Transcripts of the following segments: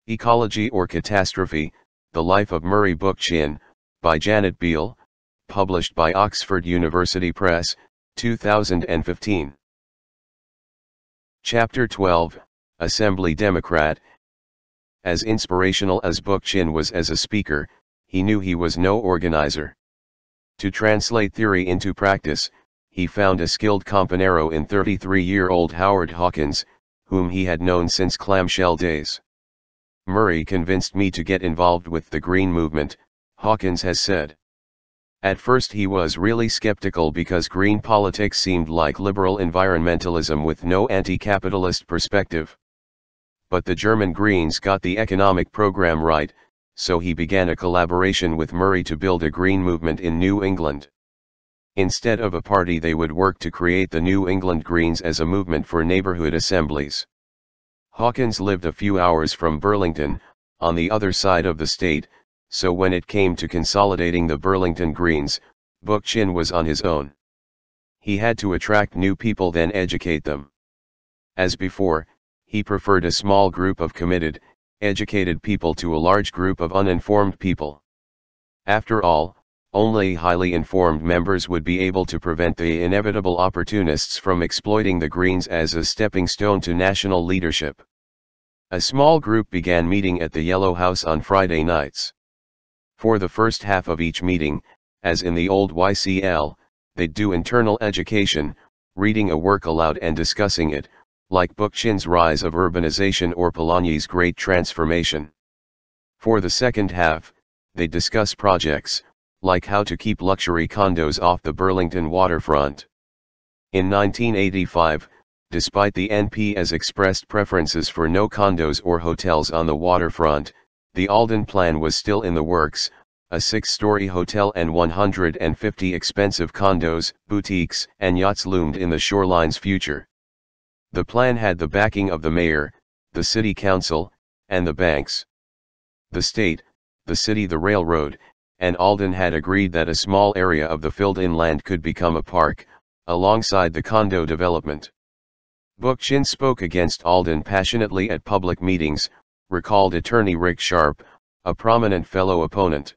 Ecology or Catastrophe, The Life of Murray Bookchin, by Janet Beale, published by Oxford University Press, 2015. Chapter 12, Assembly Democrat. As inspirational as Bookchin was as a speaker, he knew he was no organizer. To translate theory into practice, he found a skilled companero in 33-year-old Howard Hawkins, whom he had known since clamshell days. Murray convinced me to get involved with the Green movement, Hawkins has said. At first he was really skeptical because green politics seemed like liberal environmentalism with no anti-capitalist perspective. But the German Greens got the economic program right, so he began a collaboration with Murray to build a green movement in New England. Instead of a party, they would work to create the New England Greens as a movement for neighborhood assemblies. Hawkins lived a few hours from Burlington, on the other side of the state, so when it came to consolidating the Burlington Greens, Bookchin was on his own. He had to attract new people, then educate them. As before, he preferred a small group of committed, educated people to a large group of uninformed people. After all, only highly informed members would be able to prevent the inevitable opportunists from exploiting the Greens as a stepping stone to national leadership. A small group began meeting at the Yellow House on Friday nights. For the first half of each meeting, as in the old YCL, they'd do internal education, reading a work aloud and discussing it, like Bookchin's Rise of Urbanization or Polanyi's Great Transformation. For the second half, they'd discuss projects, like how to keep luxury condos off the Burlington waterfront. In 1985, despite the NP's expressed preferences for no condos or hotels on the waterfront, the Alden Plan was still in the works, a 6-story hotel and 150 expensive condos, boutiques, and yachts loomed in the shoreline's future. The plan had the backing of the mayor, the city council, and the banks. The state, the city, the railroad, and Alden had agreed that a small area of the filled-in land could become a park, alongside the condo development. Bookchin spoke against Alden passionately at public meetings, recalled attorney Rick Sharp, a prominent fellow opponent.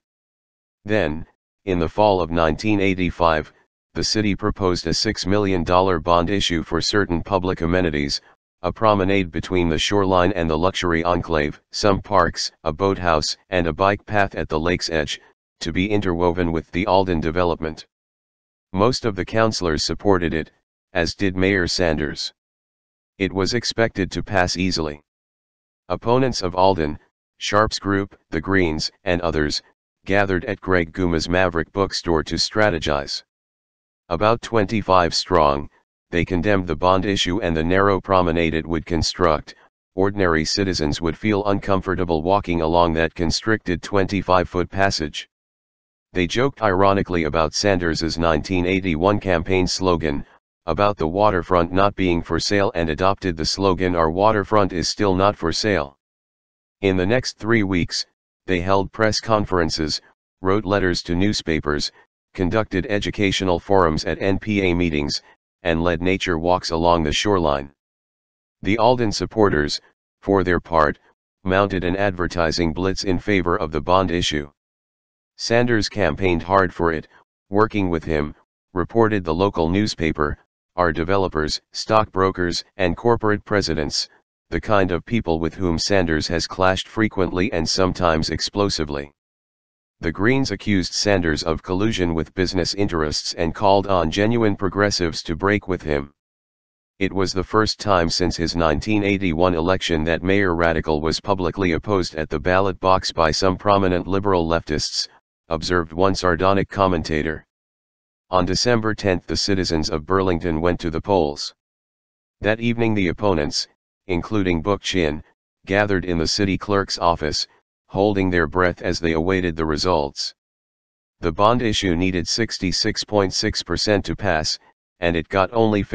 Then, in the fall of 1985, the city proposed a $6 million bond issue for certain public amenities, a promenade between the shoreline and the luxury enclave, some parks, a boathouse, and a bike path at the lake's edge, to be interwoven with the Alden development. Most of the councilors supported it, as did Mayor Sanders. It was expected to pass easily. Opponents of Alden, Sharp's group, the Greens, and others, gathered at Greg Guma's Maverick bookstore to strategize. About 25 strong, they condemned the bond issue and the narrow promenade it would construct. Ordinary citizens would feel uncomfortable walking along that constricted 25-foot passage. They joked ironically about Sanders's 1981 campaign slogan, about the waterfront not being for sale, and adopted the slogan "Our waterfront is still not for sale." In the next 3 weeks, they held press conferences, wrote letters to newspapers, conducted educational forums at NPA meetings, and led nature walks along the shoreline. The Alden supporters, for their part, mounted an advertising blitz in favor of the bond issue. Sanders campaigned hard for it, working with him, reported the local newspaper, are developers, stockbrokers, and corporate presidents, the kind of people with whom Sanders has clashed frequently and sometimes explosively. The Greens accused Sanders of collusion with business interests and called on genuine progressives to break with him. It was the first time since his 1981 election that Mayor Radical was publicly opposed at the ballot box by some prominent liberal leftists, observed one sardonic commentator. On December 10 the citizens of Burlington went to the polls. That evening the opponents, including Bookchin, gathered in the city clerk's office, holding their breath as they awaited the results. The bond issue needed 66.6% to pass, and it got only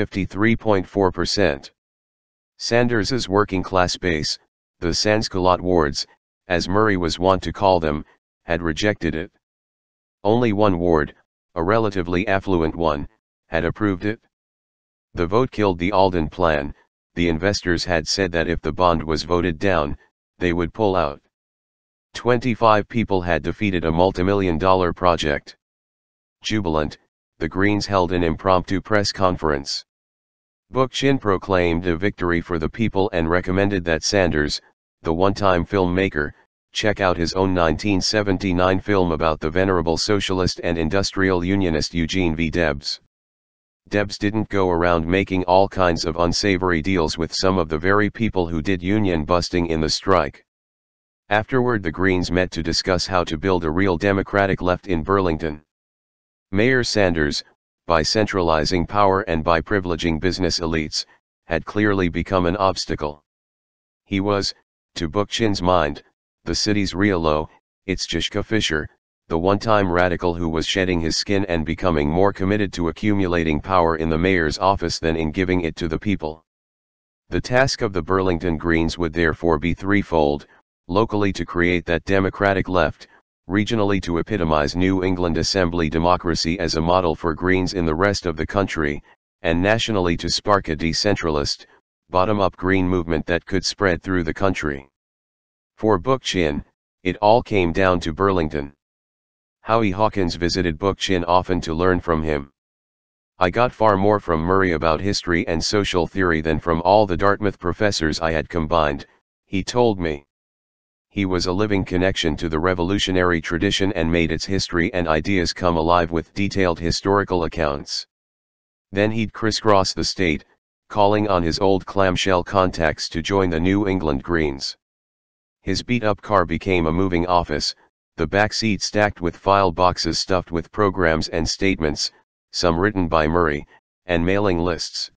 53.4%. Sanders's working class base, the Sansculotte wards, as Murray was wont to call them, had rejected it. Only one ward, a relatively affluent one, had approved it. The vote killed the Alden Plan. The investors had said that if the bond was voted down, they would pull out. 25 people had defeated a multimillion-dollar project. Jubilant, the Greens held an impromptu press conference. Bookchin proclaimed a victory for the people and recommended that Sanders, the one-time filmmaker, check out his own 1979 film about the venerable socialist and industrial unionist Eugene V. Debs. Debs didn't go around making all kinds of unsavory deals with some of the very people who did union busting in the strike. Afterward, the Greens met to discuss how to build a real democratic left in Burlington. Mayor Sanders, by centralizing power and by privileging business elites, had clearly become an obstacle. He was, to Bookchin's mind, the city's Riolo, its Joschka Fischer, the one-time radical who was shedding his skin and becoming more committed to accumulating power in the mayor's office than in giving it to the people. The task of the Burlington Greens would therefore be threefold: locally to create that democratic left, regionally to epitomize New England Assembly democracy as a model for Greens in the rest of the country, and nationally to spark a decentralist, bottom-up Green movement that could spread through the country. For Bookchin, it all came down to Burlington. Howie Hawkins visited Bookchin often to learn from him. "I got far more from Murray about history and social theory than from all the Dartmouth professors I had combined," he told me. He was a living connection to the revolutionary tradition and made its history and ideas come alive with detailed historical accounts. Then he'd crisscross the state, calling on his old clamshell contacts to join the New England Greens. His beat-up car became a moving office, the back seat stacked with file boxes stuffed with programs and statements, some written by Murray, and mailing lists.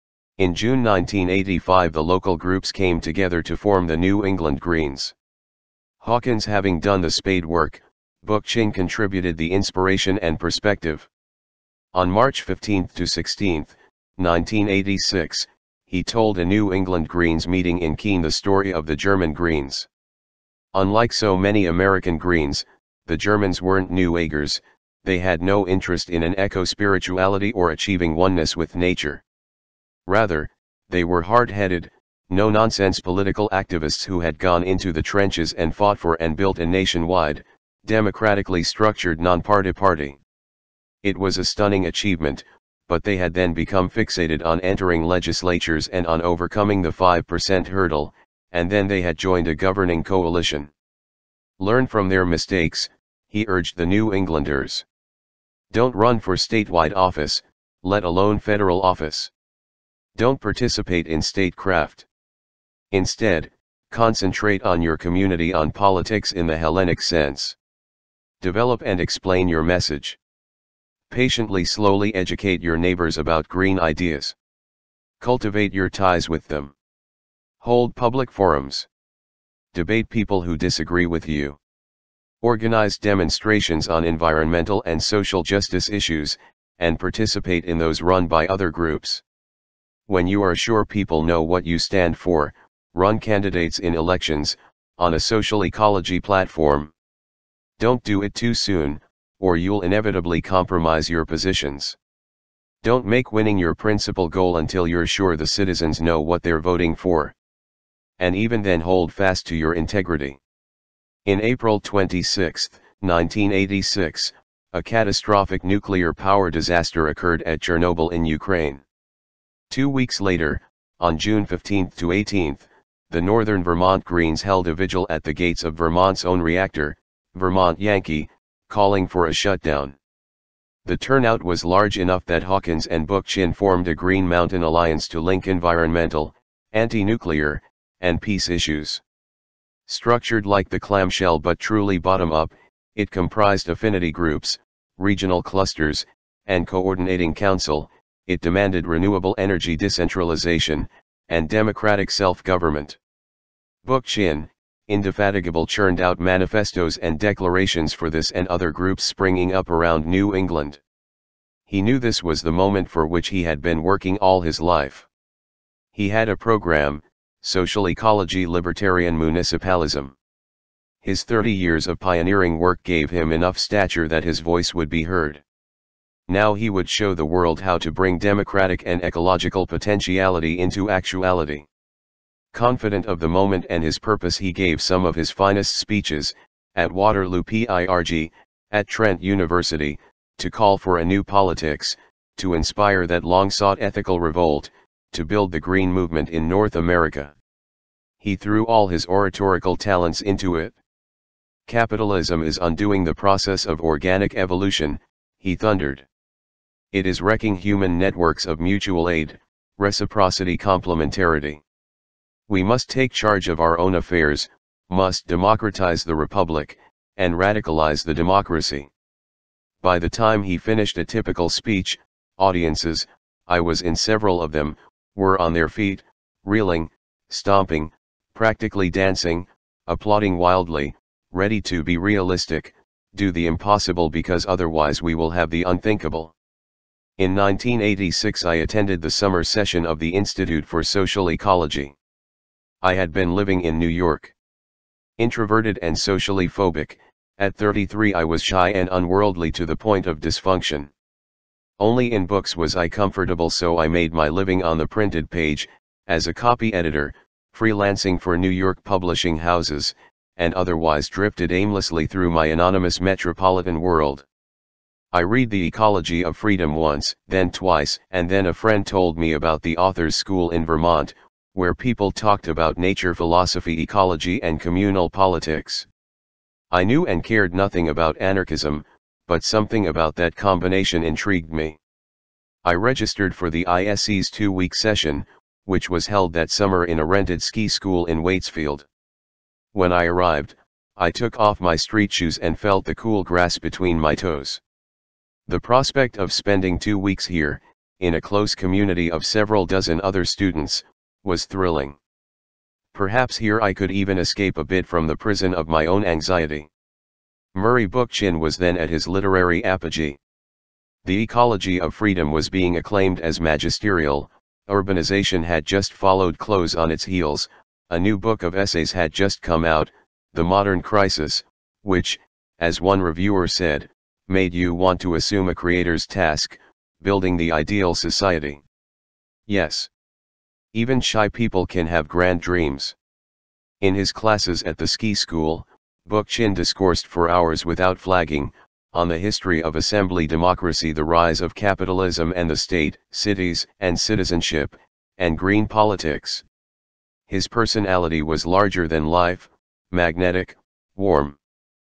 In June 1985 the local groups came together to form the New England Greens. Hawkins having done the spade work, Bookchin contributed the inspiration and perspective. On March 15 to 16, 1986, he told a New England Greens meeting in Keene the story of the German Greens. Unlike so many American Greens, the Germans weren't New Agers, they had no interest in an eco-spirituality or achieving oneness with nature. Rather, they were hard-headed, no-nonsense political activists who had gone into the trenches and fought for and built a nationwide, democratically structured non-party party. It was a stunning achievement, but they had then become fixated on entering legislatures and on overcoming the 5% hurdle, and then they had joined a governing coalition. Learn from their mistakes, he urged the New Englanders. Don't run for statewide office, let alone federal office. Don't participate in statecraft. Instead, concentrate on your community, on politics in the Hellenic sense. Develop and explain your message. Patiently, slowly educate your neighbors about green ideas. Cultivate your ties with them. Hold public forums. Debate people who disagree with you. Organize demonstrations on environmental and social justice issues, and participate in those run by other groups. When you are sure people know what you stand for, run candidates in elections, on a social ecology platform. Don't do it too soon, or you'll inevitably compromise your positions. Don't make winning your principal goal until you're sure the citizens know what they're voting for. And even then, hold fast to your integrity. In April 26, 1986, a catastrophic nuclear power disaster occurred at Chernobyl in Ukraine. 2 weeks later, on June 15 to 18, the Northern Vermont Greens held a vigil at the gates of Vermont's own reactor, Vermont Yankee, calling for a shutdown. The turnout was large enough that Hawkins and Bookchin formed a Green Mountain Alliance to link environmental, anti-nuclear, and peace issues. Structured like the clamshell but truly bottom-up, it comprised affinity groups, regional clusters, and coordinating council. It demanded renewable energy decentralization, and democratic self-government. Bookchin, indefatigable, churned out manifestos and declarations for this and other groups springing up around New England. He knew this was the moment for which he had been working all his life. He had a program: social ecology, libertarian municipalism. His 30 years of pioneering work gave him enough stature that his voice would be heard. Now he would show the world how to bring democratic and ecological potentiality into actuality. Confident of the moment and his purpose, he gave some of his finest speeches, at Waterloo PIRG, at Trent University, to call for a new politics, to inspire that long-sought ethical revolt, to build the Green movement in North America. He threw all his oratorical talents into it. Capitalism is undoing the process of organic evolution, he thundered. It is wrecking human networks of mutual aid, reciprocity, complementarity. We must take charge of our own affairs, must democratize the republic, and radicalize the democracy. By the time he finished a typical speech, audiences, I was in several of them, were on their feet, reeling, stomping, practically dancing, applauding wildly, ready to be realistic, do the impossible because otherwise we will have the unthinkable. In 1986 I attended the summer session of the Institute for Social Ecology. I had been living in New York. Introverted and socially phobic, at 33 I was shy and unworldly to the point of dysfunction. Only in books was I comfortable, so I made my living on the printed page, as a copy editor, freelancing for New York publishing houses, and otherwise drifted aimlessly through my anonymous metropolitan world. I read The Ecology of Freedom once, then twice, and then a friend told me about the Authors' School in Vermont, where people talked about nature, philosophy, ecology, and communal politics. I knew and cared nothing about anarchism, but something about that combination intrigued me. I registered for the ISE's 2-week session, which was held that summer in a rented ski school in Waitsfield. When I arrived, I took off my street shoes and felt the cool grass between my toes. The prospect of spending 2 weeks here, in a close community of several dozen other students, was thrilling. Perhaps here I could even escape a bit from the prison of my own anxiety. Murray Bookchin was then at his literary apogee. The Ecology of Freedom was being acclaimed as magisterial, urbanization had just followed close on its heels, a new book of essays had just come out, The Modern Crisis, which, as one reviewer said, made you want to assume a creator's task, building the ideal society. Yes. Even shy people can have grand dreams. In his classes at the ski school, Bookchin discoursed for hours without flagging, on the history of assembly democracy, the rise of capitalism and the state, cities and citizenship, and green politics. His personality was larger than life, magnetic, warm.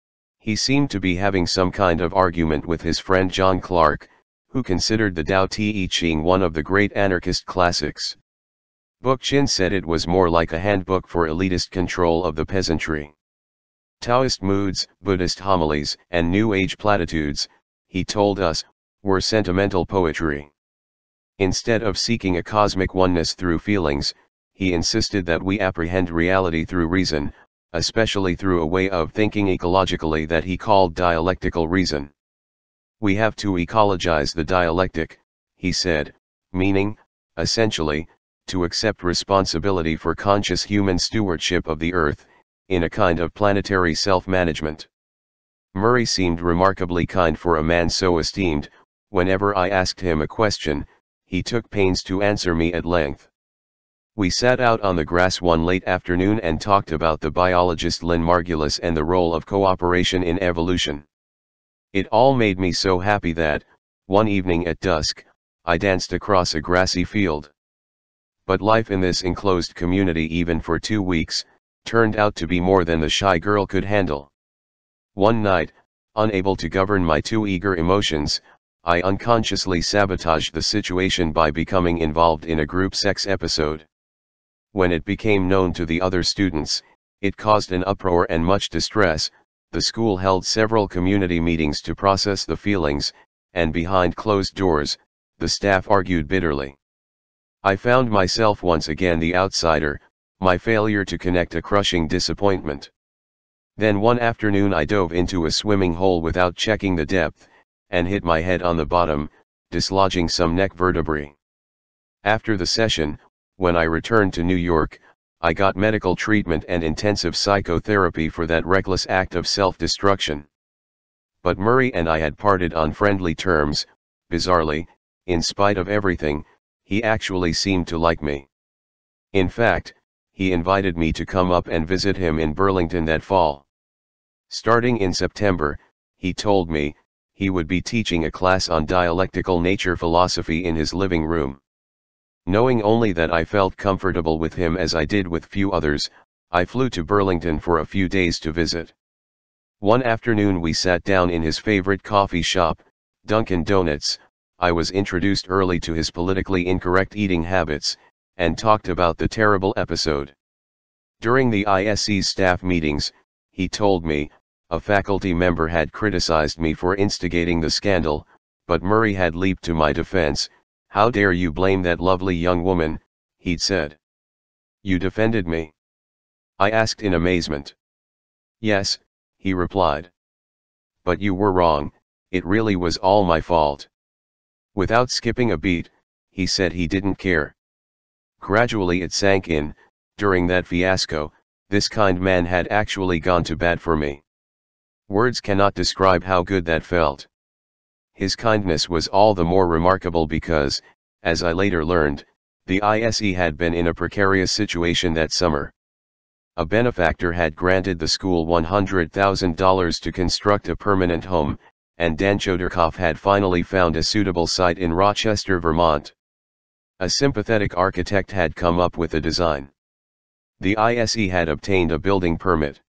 He seemed to be having some kind of argument with his friend John Clark, who considered the Tao Te Ching one of the great anarchist classics. Bookchin said it was more like a handbook for elitist control of the peasantry. Taoist moods, Buddhist homilies, and New Age platitudes, he told us, were sentimental poetry. Instead of seeking a cosmic oneness through feelings, he insisted that we apprehend reality through reason, especially through a way of thinking ecologically that he called dialectical reason. We have to ecologize the dialectic, he said, meaning, essentially, to accept responsibility for conscious human stewardship of the earth, in a kind of planetary self-management. Murray seemed remarkably kind for a man so esteemed. Whenever I asked him a question, he took pains to answer me at length. We sat out on the grass one late afternoon and talked about the biologist Lynn Margulis and the role of cooperation in evolution. It all made me so happy that, one evening at dusk, I danced across a grassy field. But life in this enclosed community, even for 2 weeks, turned out to be more than the shy girl could handle. One night, unable to govern my too eager emotions, I unconsciously sabotaged the situation by becoming involved in a group sex episode. When it became known to the other students, it caused an uproar and much distress. The school held several community meetings to process the feelings, and behind closed doors, the staff argued bitterly. I found myself once again the outsider, my failure to connect a crushing disappointment. Then one afternoon I dove into a swimming hole without checking the depth, and hit my head on the bottom, dislodging some neck vertebrae. After the session, when I returned to New York, I got medical treatment and intensive psychotherapy for that reckless act of self-destruction. But Murray and I had parted on friendly terms. Bizarrely, in spite of everything, he actually seemed to like me. In fact, he invited me to come up and visit him in Burlington that fall. Starting in September, he told me, he would be teaching a class on dialectical nature philosophy in his living room. Knowing only that I felt comfortable with him as I did with few others, I flew to Burlington for a few days to visit. One afternoon we sat down in his favorite coffee shop, Dunkin' Donuts. I was introduced early to his politically incorrect eating habits, and talked about the terrible episode. During the ISE's staff meetings, he told me, a faculty member had criticized me for instigating the scandal, but Murray had leaped to my defense. "How dare you blame that lovely young woman," he'd said. "You defended me?" I asked in amazement. "Yes," he replied. "But you were wrong, it really was all my fault." Without skipping a beat, he said he didn't care. Gradually it sank in, during that fiasco, this kind man had actually gone to bat for me. Words cannot describe how good that felt. His kindness was all the more remarkable because, as I later learned, the ISE had been in a precarious situation that summer. A benefactor had granted the school $100,000 to construct a permanent home, and Dan Chodorkoff had finally found a suitable site in Rochester, Vermont. A sympathetic architect had come up with a design. The ISE had obtained a building permit.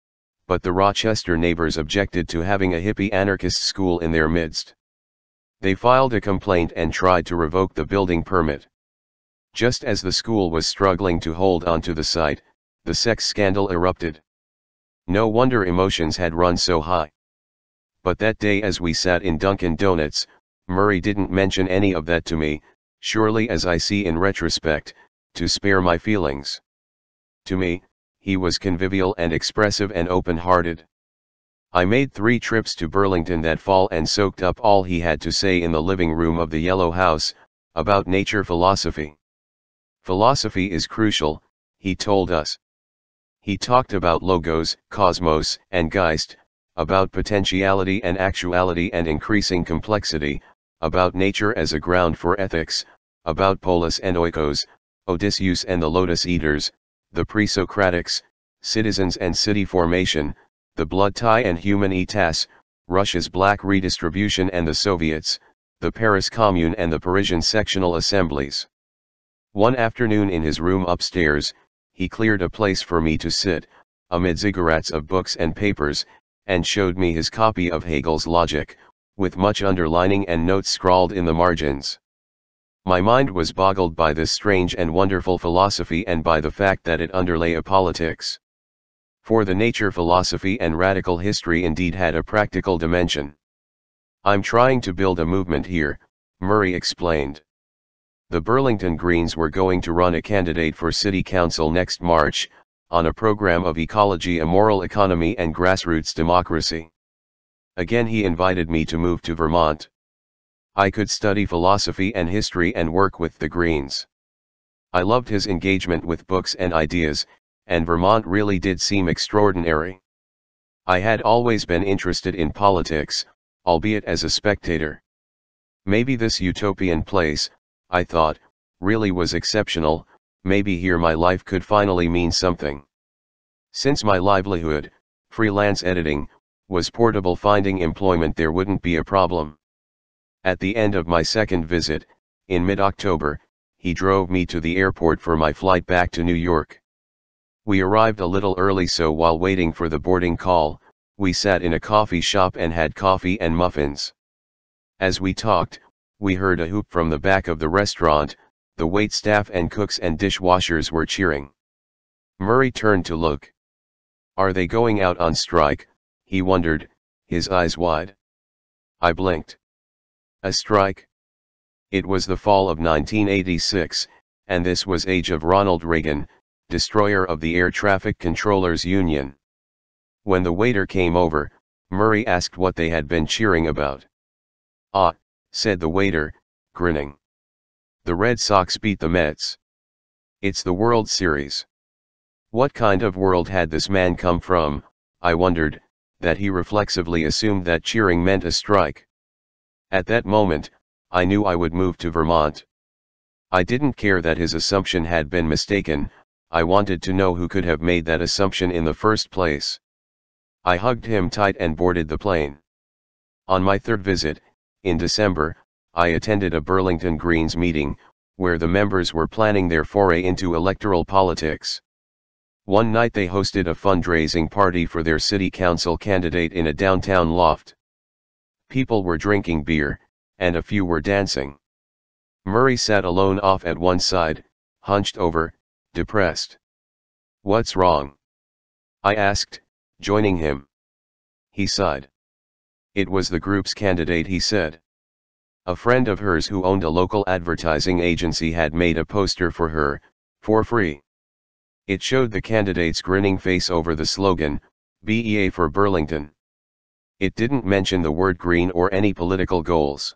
But the Rochester neighbors objected to having a hippie anarchist school in their midst. They filed a complaint and tried to revoke the building permit. Just as the school was struggling to hold on to the site, the sex scandal erupted. No wonder emotions had run so high. But that day as we sat in Dunkin' Donuts, Murray didn't mention any of that to me, surely as I see in retrospect, to spare my feelings. To me, he was convivial and expressive and open-hearted. I made 3 trips to Burlington that fall and soaked up all he had to say in the living room of the Yellow House, about nature philosophy. Philosophy is crucial, he told us. He talked about logos, cosmos, and Geist, about potentiality and actuality and increasing complexity, about nature as a ground for ethics, about polis and oikos, Odysseus and the Lotus Eaters, the pre-Socratics, citizens and city formation, the blood tie and humanitas, Russia's black redistribution and the Soviets, the Paris Commune and the Parisian sectional assemblies. One afternoon in his room upstairs, he cleared a place for me to sit, amid ziggurats of books and papers, and showed me his copy of Hegel's Logic, with much underlining and notes scrawled in the margins. My mind was boggled by this strange and wonderful philosophy and by the fact that it underlay a politics. For the nature philosophy and radical history indeed had a practical dimension. "I'm trying to build a movement here," Murray explained. The Burlington Greens were going to run a candidate for city council next March, on a program of ecology, a moral economy and grassroots democracy. Again he invited me to move to Vermont. I could study philosophy and history and work with the Greens. I loved his engagement with books and ideas, and Vermont really did seem extraordinary. I had always been interested in politics, albeit as a spectator. Maybe this utopian place, I thought, really was exceptional, maybe here my life could finally mean something. Since my livelihood, freelance editing, was portable, finding employment there wouldn't be a problem. At the end of my second visit, in mid-October, he drove me to the airport for my flight back to New York. We arrived a little early, so while waiting for the boarding call, we sat in a coffee shop and had coffee and muffins. As we talked, we heard a whoop from the back of the restaurant. The waitstaff and cooks and dishwashers were cheering. Murray turned to look. "Are they going out on strike?" he wondered, his eyes wide. I blinked. A strike? It was the fall of 1986, and this was age of Ronald Reagan, destroyer of the Air Traffic Controllers Union. When the waiter came over, Murray asked what they had been cheering about. "Ah," said the waiter, grinning. "The Red Sox beat the Mets. It's the World Series." What kind of world had this man come from, I wondered, that he reflexively assumed that cheering meant a strike? At that moment, I knew I would move to Vermont. I didn't care that his assumption had been mistaken, I wanted to know who could have made that assumption in the first place. I hugged him tight and boarded the plane. On my third visit, in December, I attended a Burlington Greens meeting, where the members were planning their foray into electoral politics. One night they hosted a fundraising party for their city council candidate in a downtown loft. People were drinking beer, and a few were dancing. Murray sat alone off at one side, hunched over, depressed. "What's wrong?" I asked, joining him. He sighed. It was the group's candidate, he said. A friend of hers who owned a local advertising agency had made a poster for her, for free. It showed the candidate's grinning face over the slogan, "BEA for Burlington." It didn't mention the word green or any political goals.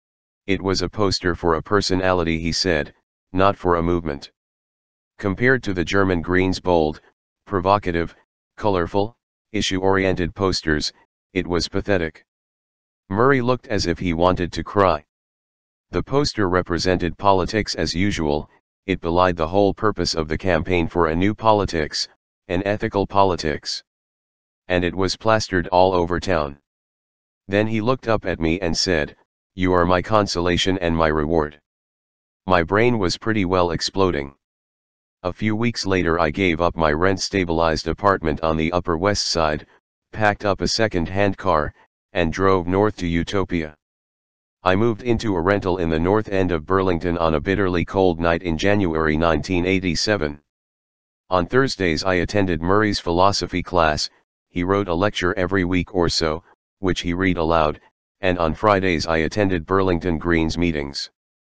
It was a poster for a personality, he said, not for a movement. Compared to the German Greens' bold, provocative, colorful, issue-oriented posters, it was pathetic. Murray looked as if he wanted to cry. The poster represented politics as usual. It belied the whole purpose of the campaign for a new politics, an ethical politics. And it was plastered all over town. Then he looked up at me and said, "You are my consolation and my reward." My brain was pretty well exploding. A few weeks later I gave up my rent-stabilized apartment on the Upper West Side, packed up a second-hand car, and drove north to Utopia. I moved into a rental in the north end of Burlington on a bitterly cold night in January 1987. On Thursdays I attended Murray's philosophy class. He wrote a lecture every week or so, which he read aloud, and on Fridays I attended Burlington Greens meetings.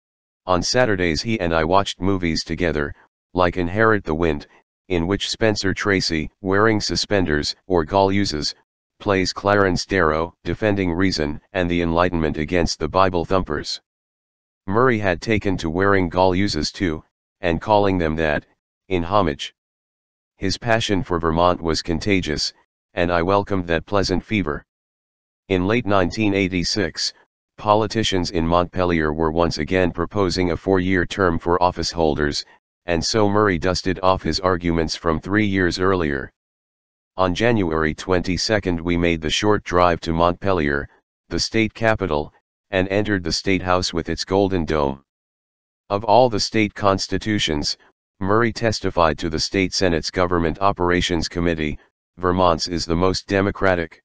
On Saturdays he and I watched movies together, like Inherit the Wind, in which Spencer Tracy, wearing suspenders or galluses, plays Clarence Darrow, defending reason and the Enlightenment against the Bible thumpers. Murray had taken to wearing galluses too, and calling them that, in homage. His passion for Vermont was contagious, and I welcomed that pleasant fever. In late 1986, politicians in Montpelier were once again proposing a 4-year term for office holders, and so Murray dusted off his arguments from 3 years earlier. On January 22 we made the short drive to Montpelier, the state capital, and entered the State House with its golden dome. Of all the state constitutions, Murray testified to the state Senate's Government Operations Committee, Vermont's is the most democratic.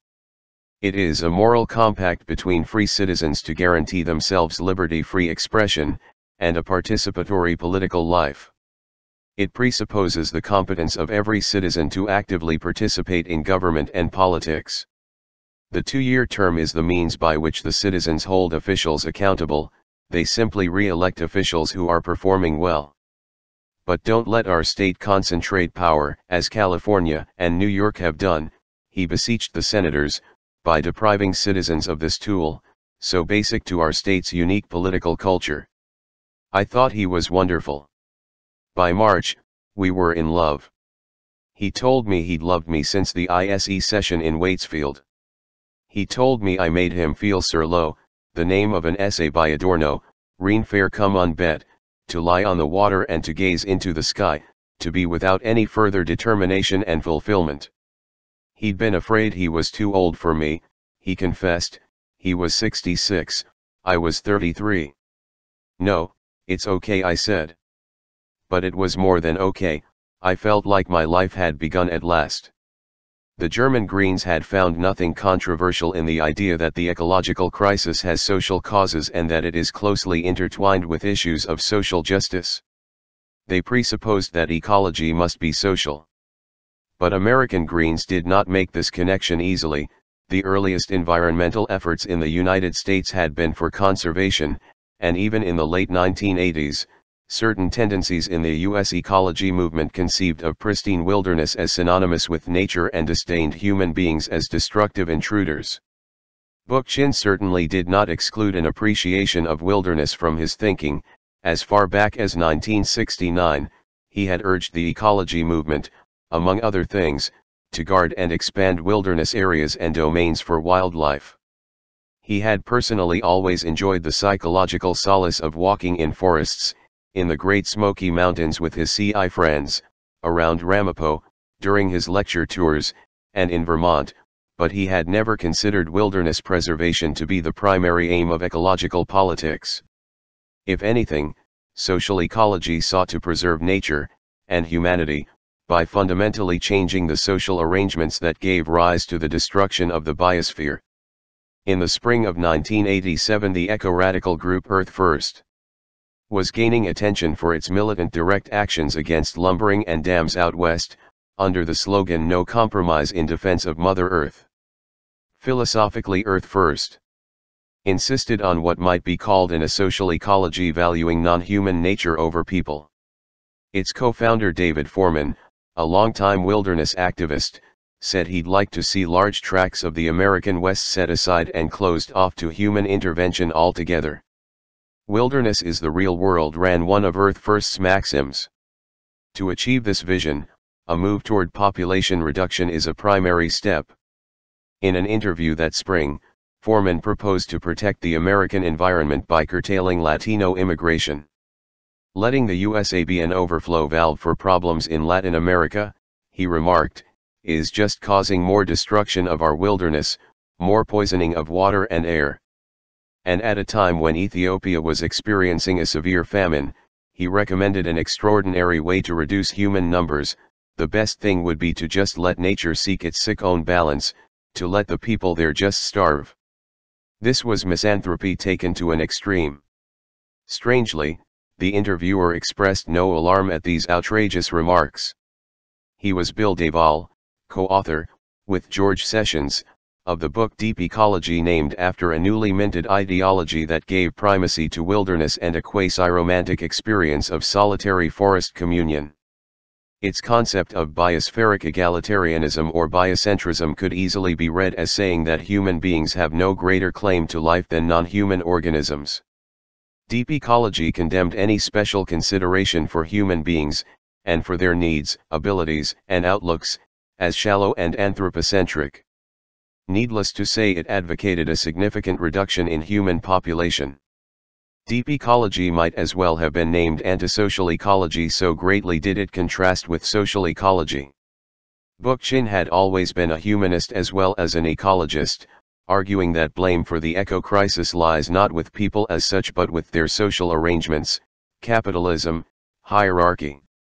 It is a moral compact between free citizens to guarantee themselves liberty, free expression, and a participatory political life. It presupposes the competence of every citizen to actively participate in government and politics. The 2-year term is the means by which the citizens hold officials accountable. They simply re-elect officials who are performing well. But don't let our state concentrate power, as California and New York have done, he beseeched the senators, by depriving citizens of this tool, so basic to our state's unique political culture. I thought he was wonderful. By March, we were in love. He told me he'd loved me since the ISE session in Waitsfield. He told me I made him feel sur l'eau, the name of an essay by Adorno, rien faire comme un bête, to lie on the water and to gaze into the sky, to be without any further determination and fulfillment. He'd been afraid he was too old for me, he confessed. He was 66, I was 33. "No, it's okay," I said. But it was more than okay. I felt like my life had begun at last. The German Greens had found nothing controversial in the idea that the ecological crisis has social causes and that it is closely intertwined with issues of social justice. They presupposed that ecology must be social. But American Greens did not make this connection easily. The earliest environmental efforts in the United States had been for conservation, and even in the late 1980s, certain tendencies in the U.S. ecology movement conceived of pristine wilderness as synonymous with nature and disdained human beings as destructive intruders. Bookchin certainly did not exclude an appreciation of wilderness from his thinking. As far back as 1969, he had urged the ecology movement, among other things, to guard and expand wilderness areas and domains for wildlife. He had personally always enjoyed the psychological solace of walking in forests, in the Great Smoky Mountains with his CI friends, around Ramapo, during his lecture tours, and in Vermont, but he had never considered wilderness preservation to be the primary aim of ecological politics. If anything, social ecology sought to preserve nature, and humanity, by fundamentally changing the social arrangements that gave rise to the destruction of the biosphere. In the spring of 1987, the eco-radical group Earth First was gaining attention for its militant direct actions against lumbering and dams out west, under the slogan "No Compromise in Defense of Mother Earth." Philosophically, Earth First insisted on what might be called a social ecology valuing non-human nature over people. Its co-founder David Forman, a longtime wilderness activist, said he'd like to see large tracts of the American West set aside and closed off to human intervention altogether. "Wilderness is the real world," ran one of Earth First's maxims. To achieve this vision, a move toward population reduction is a primary step. In an interview that spring, Forman proposed to protect the American environment by curtailing Latino immigration. "Letting the USA be an overflow valve for problems in Latin America," he remarked, "is just causing more destruction of our wilderness, more poisoning of water and air." And at a time when Ethiopia was experiencing a severe famine, he recommended an extraordinary way to reduce human numbers: the best thing would be to just let nature seek its sick own balance, to let the people there just starve. This was misanthropy taken to an extreme. Strangely, the interviewer expressed no alarm at these outrageous remarks. He was Bill Duvall, co-author, with George Sessions, of the book Deep Ecology, named after a newly minted ideology that gave primacy to wilderness and a quasi-romantic experience of solitary forest communion. Its concept of biospheric egalitarianism or biocentrism could easily be read as saying that human beings have no greater claim to life than non-human organisms. Deep Ecology condemned any special consideration for human beings, and for their needs, abilities, and outlooks, as shallow and anthropocentric. Needless to say, it advocated a significant reduction in human population. Deep Ecology might as well have been named antisocial ecology, so greatly did it contrast with social ecology. Bookchin had always been a humanist as well as an ecologist, arguing that blame for the eco-crisis lies not with people as such but with their social arrangements, capitalism, hierarchy.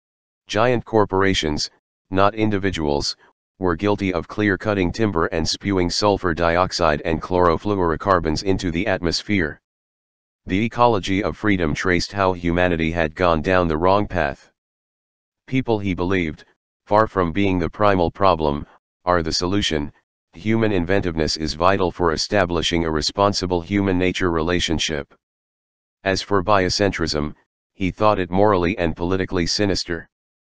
Giant corporations, not individuals, were guilty of clear-cutting timber and spewing sulfur dioxide and chlorofluorocarbons into the atmosphere. The ecology of freedom traced how humanity had gone down the wrong path. People, he believed, far from being the primal problem, are the solution. Human inventiveness is vital for establishing a responsible human-nature relationship. As for biocentrism, he thought it morally and politically sinister.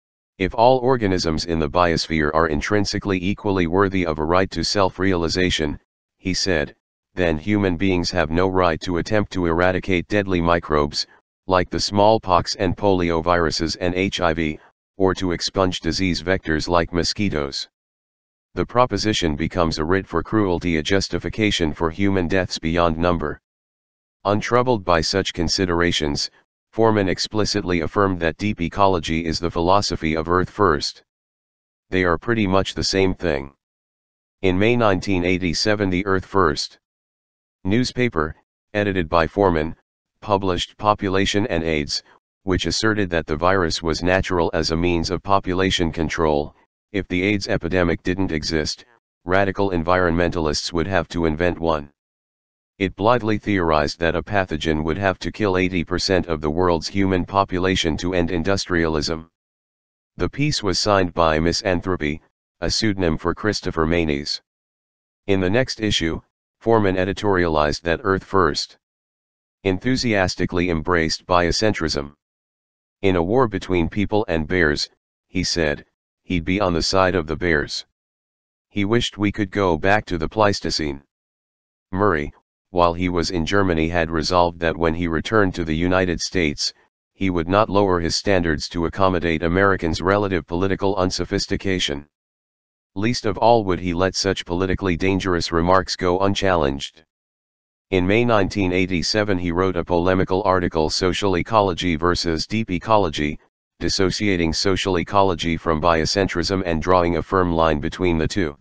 If all organisms in the biosphere are intrinsically equally worthy of a right to self-realization, he said, then human beings have no right to attempt to eradicate deadly microbes, like the smallpox and polioviruses and HIV, or to expunge disease vectors like mosquitoes. The proposition becomes a writ for cruelty, a justification for human deaths beyond number. Untroubled by such considerations, Forman explicitly affirmed that deep ecology is the philosophy of Earth First. They are pretty much the same thing. In May 1987, the Earth First newspaper, edited by Forman, published Population and AIDS, which asserted that the virus was natural as a means of population control. If the AIDS epidemic didn't exist, radical environmentalists would have to invent one. It blithely theorized that a pathogen would have to kill 80% of the world's human population to end industrialism. The piece was signed by Misanthropy, a pseudonym for Christopher Maynes. In the next issue, Forman editorialized that Earth First enthusiastically embraced biocentrism. In a war between people and bears, he said, he'd be on the side of the bears. He wished we could go back to the Pleistocene. Murray, while he was in Germany, had resolved that when he returned to the United States, he would not lower his standards to accommodate Americans' relative political unsophistication. Least of all would he let such politically dangerous remarks go unchallenged. In May 1987 he wrote a polemical article, Social Ecology versus Deep Ecology, dissociating social ecology from biocentrism and drawing a firm line between the two.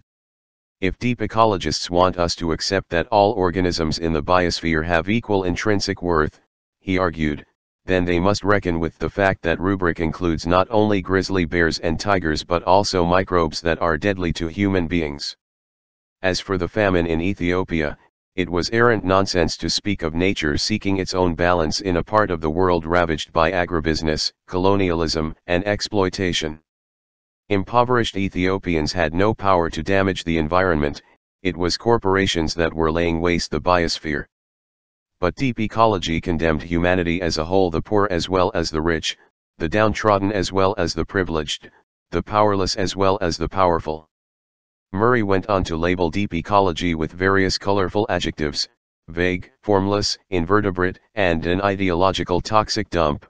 If deep ecologists want us to accept that all organisms in the biosphere have equal intrinsic worth, he argued, then they must reckon with the fact that rubric includes not only grizzly bears and tigers but also microbes that are deadly to human beings. As for the famine in Ethiopia, it was arrant nonsense to speak of nature seeking its own balance in a part of the world ravaged by agribusiness, colonialism, and exploitation. Impoverished Ethiopians had no power to damage the environment, it was corporations that were laying waste the biosphere. But deep ecology condemned humanity as a whole, the poor as well as the rich, the downtrodden as well as the privileged, the powerless as well as the powerful. Murray went on to label deep ecology with various colorful adjectives: vague, formless, invertebrate, and an ideological toxic dump.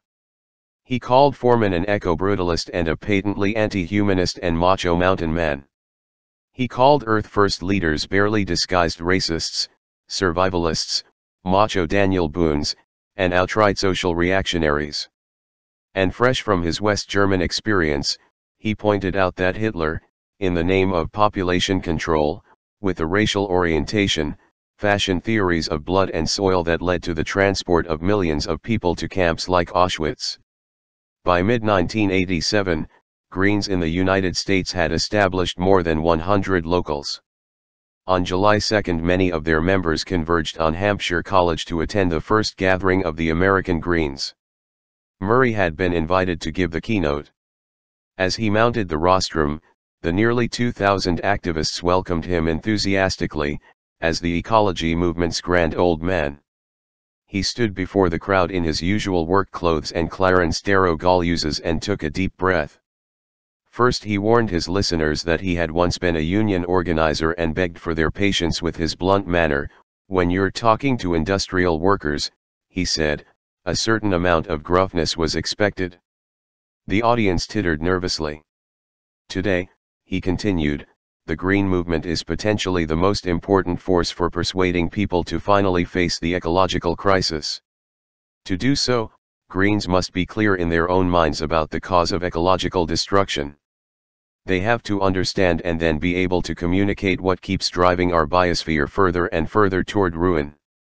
He called Foreman an eco-brutalist and a patently anti-humanist and macho mountain man. He called Earth First leaders barely disguised racists, survivalists, macho Daniel Boones, and outright social reactionaries. And fresh from his West German experience, he pointed out that Hitler, in the name of population control, with a racial orientation, fashioned theories of blood and soil that led to the transport of millions of people to camps like Auschwitz. By mid-1987, Greens in the United States had established more than 100 locals. On July 2 many of their members converged on Hampshire College to attend the first gathering of the American Greens. Murray had been invited to give the keynote. As he mounted the rostrum, the nearly 2,000 activists welcomed him enthusiastically, as the ecology movement's grand old man. He stood before the crowd in his usual work clothes and Clarence Darrow galluses and took a deep breath. First he warned his listeners that he had once been a union organizer and begged for their patience with his blunt manner. When you're talking to industrial workers, he said, a certain amount of gruffness was expected. The audience tittered nervously. Today, he continued, the Green movement is potentially the most important force for persuading people to finally face the ecological crisis. To do so, Greens must be clear in their own minds about the cause of ecological destruction. They have to understand and then be able to communicate what keeps driving our biosphere further and further toward ruin.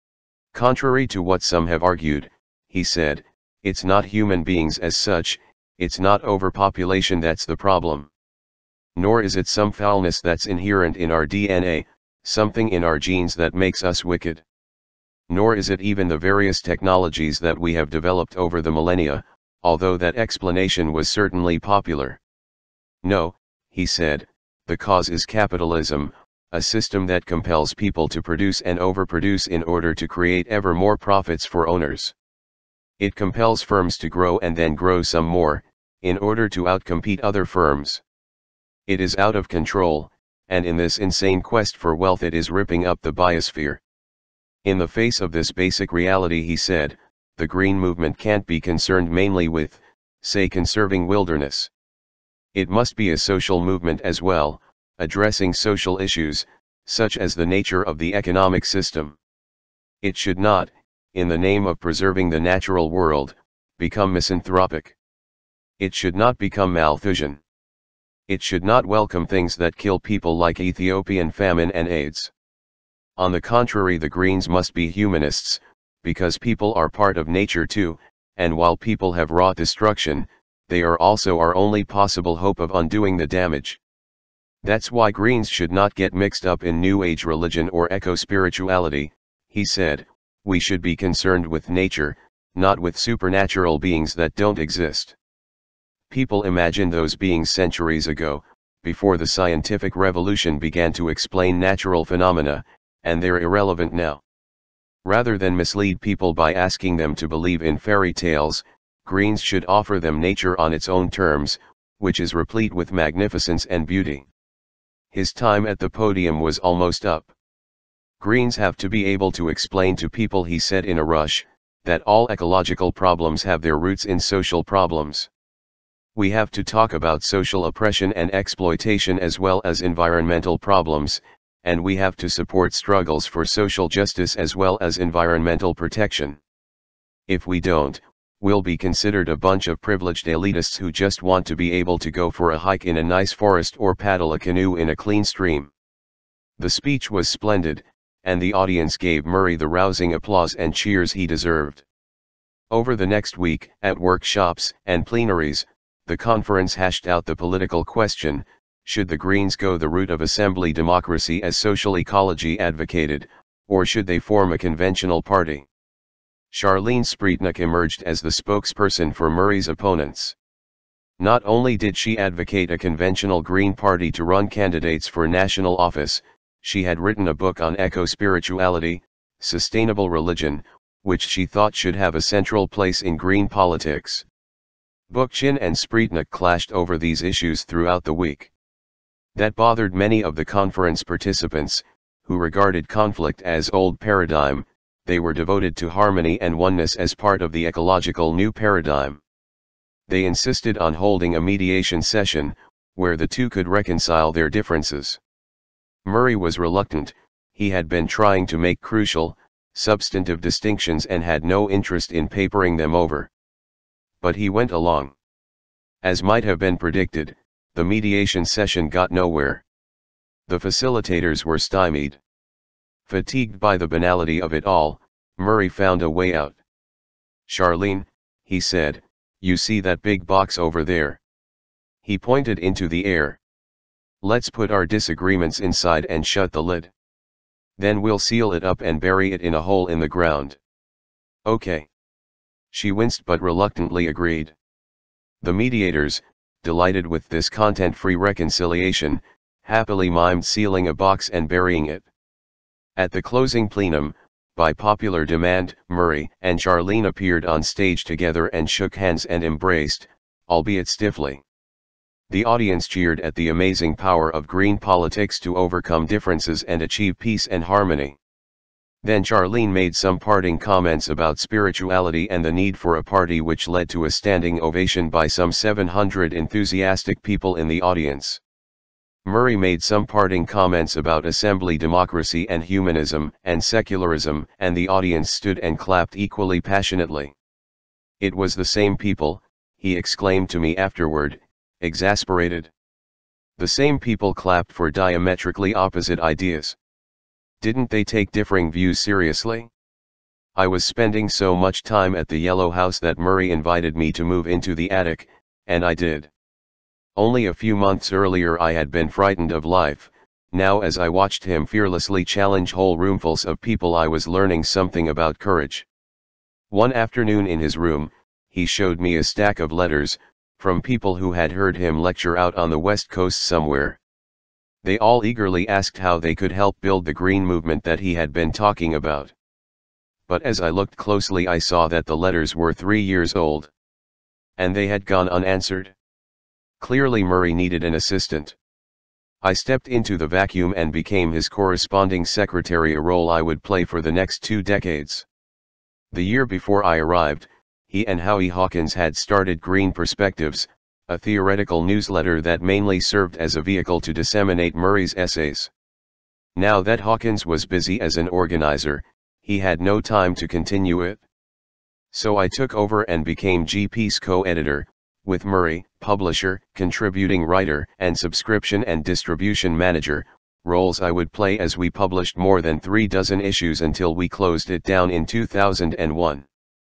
Contrary to what some have argued, he said, it's not human beings as such, it's not overpopulation that's the problem. Nor is it some foulness that's inherent in our DNA, something in our genes that makes us wicked. Nor is it even the various technologies that we have developed over the millennia, although that explanation was certainly popular. No, he said, the cause is capitalism, a system that compels people to produce and overproduce in order to create ever more profits for owners. It compels firms to grow and then grow some more, in order to outcompete other firms. It is out of control, and in this insane quest for wealth it is ripping up the biosphere. In the face of this basic reality, he said, the Green movement can't be concerned mainly with, say, conserving wilderness. It must be a social movement as well, addressing social issues, such as the nature of the economic system. It should not, in the name of preserving the natural world, become misanthropic. It should not become Malthusian. It should not welcome things that kill people like Ethiopian famine and AIDS. On the contrary, the Greens must be humanists, because people are part of nature too, and while people have wrought destruction, they are also our only possible hope of undoing the damage. That's why Greens should not get mixed up in New Age religion or eco-spirituality, he said, we should be concerned with nature, not with supernatural beings that don't exist. People imagined those beings centuries ago, before the scientific revolution began to explain natural phenomena, and they're irrelevant now. Rather than mislead people by asking them to believe in fairy tales, Greens should offer them nature on its own terms, which is replete with magnificence and beauty. His time at the podium was almost up. Greens have to be able to explain to people, he said in a rush, that all ecological problems have their roots in social problems. We have to talk about social oppression and exploitation as well as environmental problems, and we have to support struggles for social justice as well as environmental protection. If we don't, will be considered a bunch of privileged elitists who just want to be able to go for a hike in a nice forest or paddle a canoe in a clean stream. The speech was splendid, and the audience gave Murray the rousing applause and cheers he deserved. Over the next week, at workshops and plenaries, the conference hashed out the political question: should the Greens go the route of assembly democracy as social ecology advocated, or should they form a conventional party? Charlene Spretnak emerged as the spokesperson for Murray's opponents. Not only did she advocate a conventional Green Party to run candidates for national office, she had written a book on eco-spirituality, sustainable religion, which she thought should have a central place in Green politics. Bookchin and Spretnak clashed over these issues throughout the week. That bothered many of the conference participants, who regarded conflict as old paradigm. They were devoted to harmony and oneness as part of the ecological new paradigm. They insisted on holding a mediation session, where the two could reconcile their differences. Murray was reluctant. He had been trying to make crucial, substantive distinctions and had no interest in papering them over. But he went along. As might have been predicted, the mediation session got nowhere. The facilitators were stymied. Fatigued by the banality of it all, Murray found a way out. "Charlene," he said, "you see that big box over there?" He pointed into the air. "Let's put our disagreements inside and shut the lid. Then we'll seal it up and bury it in a hole in the ground." "Okay." She winced but reluctantly agreed. The mediators, delighted with this content-free reconciliation, happily mimed sealing a box and burying it. At the closing plenum, by popular demand, Murray and Charlene appeared on stage together and shook hands and embraced, albeit stiffly. The audience cheered at the amazing power of Green politics to overcome differences and achieve peace and harmony. Then Charlene made some parting comments about spirituality and the need for a party, which led to a standing ovation by some 700 enthusiastic people in the audience. Murray made some parting comments about assembly democracy and humanism and secularism, and the audience stood and clapped equally passionately. "It was the same people," he exclaimed to me afterward, exasperated. "The same people clapped for diametrically opposite ideas. Didn't they take differing views seriously?" I was spending so much time at the Yellow House that Murray invited me to move into the attic, and I did. Only a few months earlier I had been frightened of life. Now, as I watched him fearlessly challenge whole roomfuls of people, I was learning something about courage. One afternoon in his room, he showed me a stack of letters, from people who had heard him lecture out on the West Coast somewhere. They all eagerly asked how they could help build the Green movement that he had been talking about. But as I looked closely, I saw that the letters were 3 years old. And they had gone unanswered. Clearly Murray needed an assistant. I stepped into the vacuum and became his corresponding secretary, a role I would play for the next 2 decades. The year before I arrived, he and Howie Hawkins had started Green Perspectives, a theoretical newsletter that mainly served as a vehicle to disseminate Murray's essays. Now that Hawkins was busy as an organizer, he had no time to continue it. So I took over and became GP's co-editor, with Murray, publisher, contributing writer, and subscription and distribution manager, roles I would play as we published more than 3 dozen issues until we closed it down in 2001.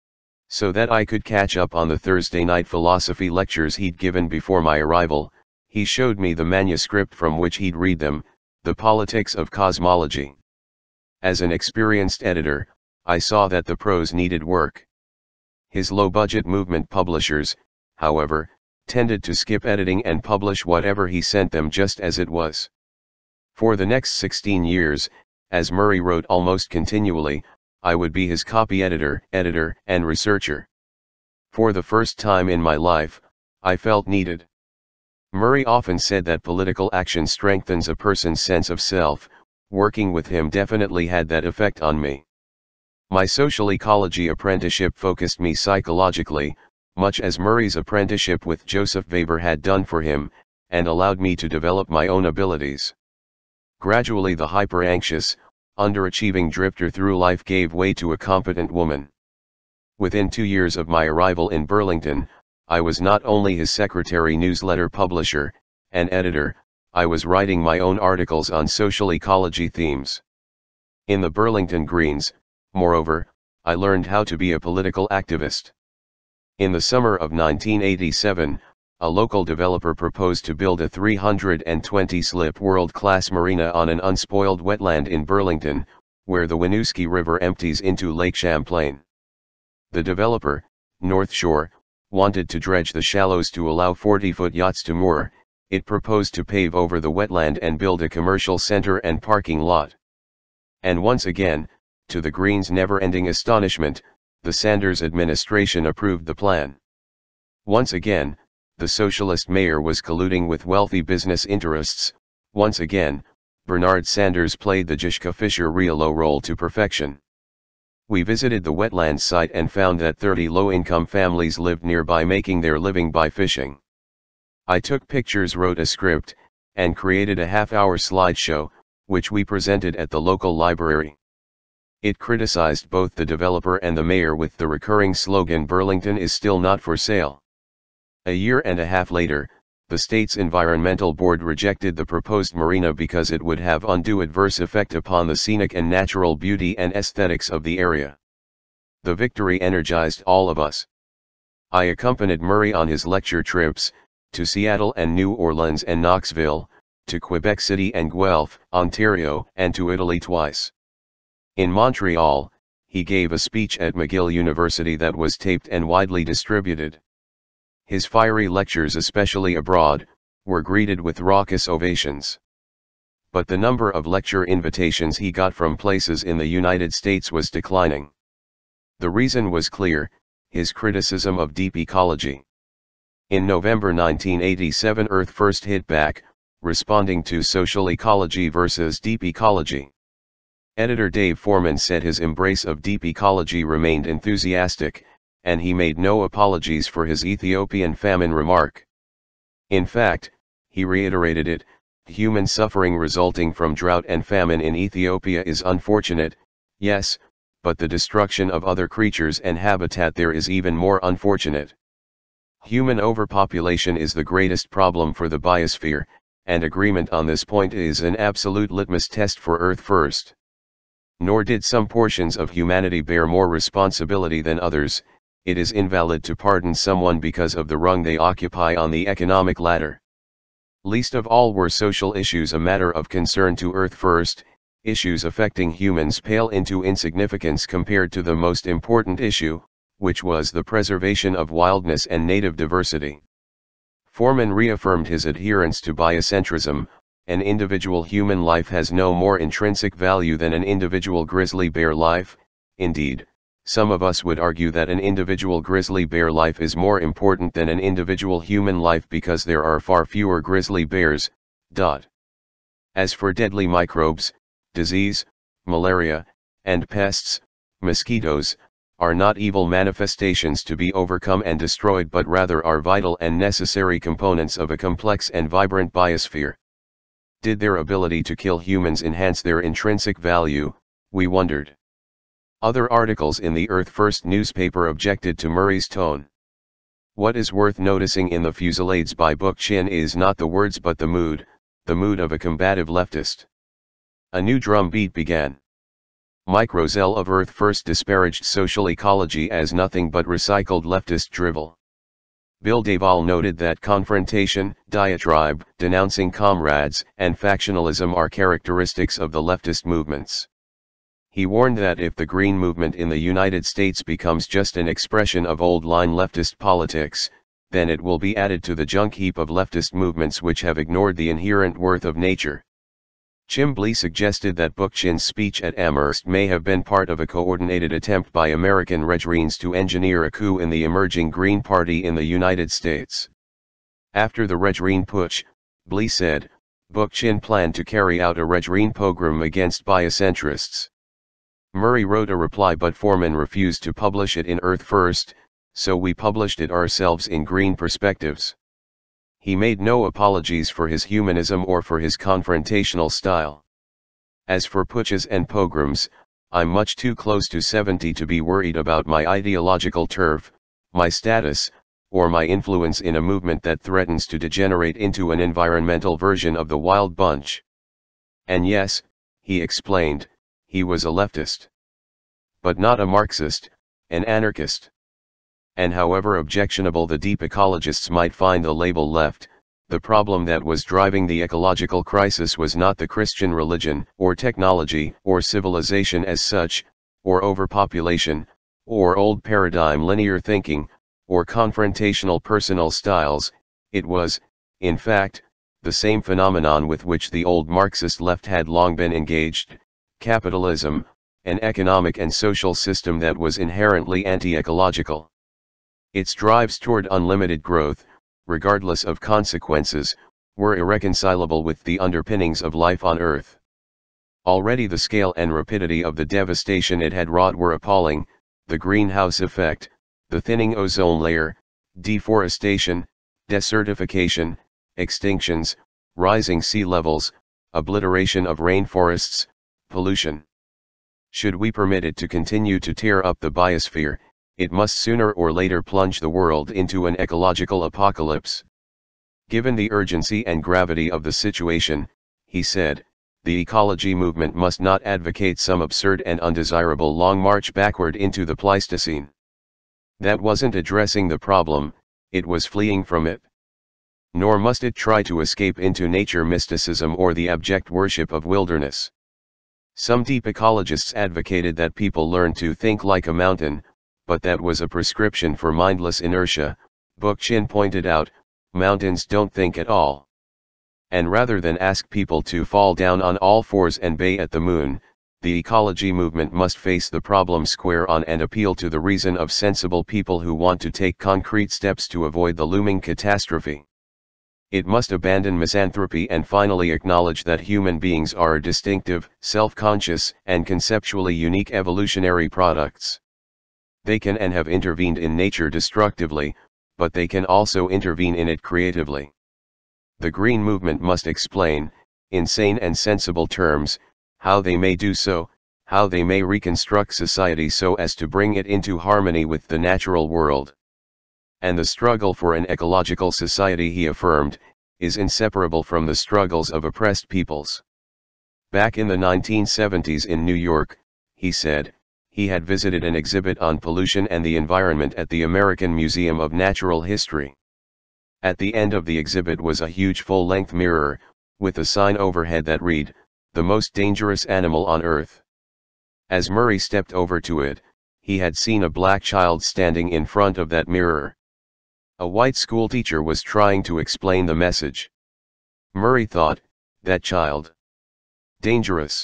So that I could catch up on the Thursday night philosophy lectures he'd given before my arrival, he showed me the manuscript from which he'd read them, The Politics of Cosmology. As an experienced editor, I saw that the prose needed work. His low-budget movement publishers, however, tended to skip editing and publish whatever he sent them just as it was. For the next 16 years, as Murray wrote almost continually, I would be his copy editor, and researcher. For the first time in my life, I felt needed. Murray often said that political action strengthens a person's sense of self. Working with him definitely had that effect on me. My social ecology apprenticeship focused me psychologically, much as Murray's apprenticeship with Joseph Weber had done for him, and allowed me to develop my own abilities. Gradually the hyper-anxious, underachieving drifter through life gave way to a competent woman. Within 2 years of my arrival in Burlington, I was not only his secretary, newsletter publisher, and editor, I was writing my own articles on social ecology themes. In the Burlington Greens, moreover, I learned how to be a political activist. In the summer of 1987, a local developer proposed to build a 320-slip world-class marina on an unspoiled wetland in Burlington, where the Winooski River empties into Lake Champlain. The developer, North Shore, wanted to dredge the shallows to allow 40-foot yachts to moor. It proposed to pave over the wetland and build a commercial center and parking lot. And once again, to the Greens' never-ending astonishment, the Sanders administration approved the plan. Once again, the socialist mayor was colluding with wealthy business interests. Once again, Bernard Sanders played the Jishka Fisher-Riolo role to perfection. We visited the wetland site and found that 30 low-income families lived nearby, making their living by fishing. I took pictures, wrote a script, and created a half-hour slideshow, which we presented at the local library. It criticized both the developer and the mayor with the recurring slogan, "Burlington is still not for sale." A year and a half later, the state's environmental board rejected the proposed marina because it would have undue adverse effect upon the scenic and natural beauty and aesthetics of the area. The victory energized all of us. I accompanied Murray on his lecture trips, to Seattle and New Orleans and Knoxville, to Quebec City and Guelph, Ontario, and to Italy twice. In Montreal, he gave a speech at McGill University that was taped and widely distributed. His fiery lectures, especially abroad, were greeted with raucous ovations. But the number of lecture invitations he got from places in the United States was declining. The reason was clear: his criticism of deep ecology. In November 1987, Earth First hit back, responding to Social Ecology versus Deep Ecology. Editor Dave Foreman said his embrace of deep ecology remained enthusiastic, and he made no apologies for his Ethiopian famine remark. In fact, he reiterated it: human suffering resulting from drought and famine in Ethiopia is unfortunate, yes, but the destruction of other creatures and habitat there is even more unfortunate. Human overpopulation is the greatest problem for the biosphere, and agreement on this point is an absolute litmus test for Earth First. Nor did some portions of humanity bear more responsibility than others. It is invalid to pardon someone because of the rung they occupy on the economic ladder. Least of all were social issues a matter of concern to Earth First. Issues affecting humans pale into insignificance compared to the most important issue, which was the preservation of wildness and native diversity. Foreman reaffirmed his adherence to biocentrism. An individual human life has no more intrinsic value than an individual grizzly bear life. Indeed, some of us would argue that an individual grizzly bear life is more important than an individual human life because there are far fewer grizzly bears. As for deadly microbes, disease, malaria, and pests, mosquitoes are not evil manifestations to be overcome and destroyed, but rather are vital and necessary components of a complex and vibrant biosphere. Did their ability to kill humans enhance their intrinsic value, we wondered. Other articles in the Earth First newspaper objected to Murray's tone. What is worth noticing in the Fusillades by Bookchin is not the words but the mood of a combative leftist. A new drum beat began. Mike Rozelle of Earth First disparaged social ecology as nothing but recycled leftist drivel. Bill Duvall noted that confrontation, diatribe, denouncing comrades, and factionalism are characteristics of the leftist movements. He warned that if the Green movement in the United States becomes just an expression of old-line leftist politics, then it will be added to the junk heap of leftist movements which have ignored the inherent worth of nature. Chimbley suggested that Bookchin's speech at Amherst may have been part of a coordinated attempt by American Regreens to engineer a coup in the emerging Green Party in the United States. After the Regreen putsch, Blee said, Bookchin planned to carry out a Regreen pogrom against biocentrists. Murray wrote a reply, but Foreman refused to publish it in Earth First, so we published it ourselves in Green Perspectives. He made no apologies for his humanism or for his confrontational style. As for putches and pogroms, I'm much too close to 70 to be worried about my ideological turf, my status, or my influence in a movement that threatens to degenerate into an environmental version of the Wild Bunch. And yes, he explained, he was a leftist. But not a Marxist, an anarchist. And however objectionable the deep ecologists might find the label left, the problem that was driving the ecological crisis was not the Christian religion, or technology, or civilization as such, or overpopulation, or old paradigm linear thinking, or confrontational personal styles. It was, in fact, the same phenomenon with which the old Marxist left had long been engaged: capitalism, an economic and social system that was inherently anti-ecological. Its drives toward unlimited growth, regardless of consequences, were irreconcilable with the underpinnings of life on Earth. Already the scale and rapidity of the devastation it had wrought were appalling: the greenhouse effect, the thinning ozone layer, deforestation, desertification, extinctions, rising sea levels, obliteration of rainforests, pollution. Should we permit it to continue to tear up the biosphere, it must sooner or later plunge the world into an ecological apocalypse. Given the urgency and gravity of the situation, he said, the ecology movement must not advocate some absurd and undesirable long march backward into the Pleistocene. That wasn't addressing the problem, it was fleeing from it. Nor must it try to escape into nature mysticism or the abject worship of wilderness. Some deep ecologists advocated that people learn to think like a mountain, but that was a prescription for mindless inertia. Bookchin pointed out, mountains don't think at all. And rather than ask people to fall down on all fours and bay at the moon, the ecology movement must face the problem square on and appeal to the reason of sensible people who want to take concrete steps to avoid the looming catastrophe. It must abandon misanthropy and finally acknowledge that human beings are distinctive, self-conscious, and conceptually unique evolutionary products. They can and have intervened in nature destructively, but they can also intervene in it creatively. The Green Movement must explain, in sane and sensible terms, how they may do so, how they may reconstruct society so as to bring it into harmony with the natural world. And the struggle for an ecological society, he affirmed, is inseparable from the struggles of oppressed peoples. Back in the 1970s in New York, he said, he had visited an exhibit on pollution and the environment at the American Museum of Natural History. At the end of the exhibit was a huge full-length mirror, with a sign overhead that read, "The most dangerous animal on Earth." As Murray stepped over to it, he had seen a black child standing in front of that mirror. A white schoolteacher was trying to explain the message. Murray thought, that child. Dangerous.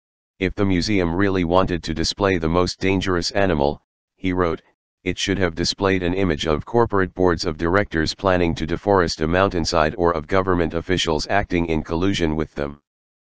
If the museum really wanted to display the most dangerous animal, he wrote, it should have displayed an image of corporate boards of directors planning to deforest a mountainside or of government officials acting in collusion with them.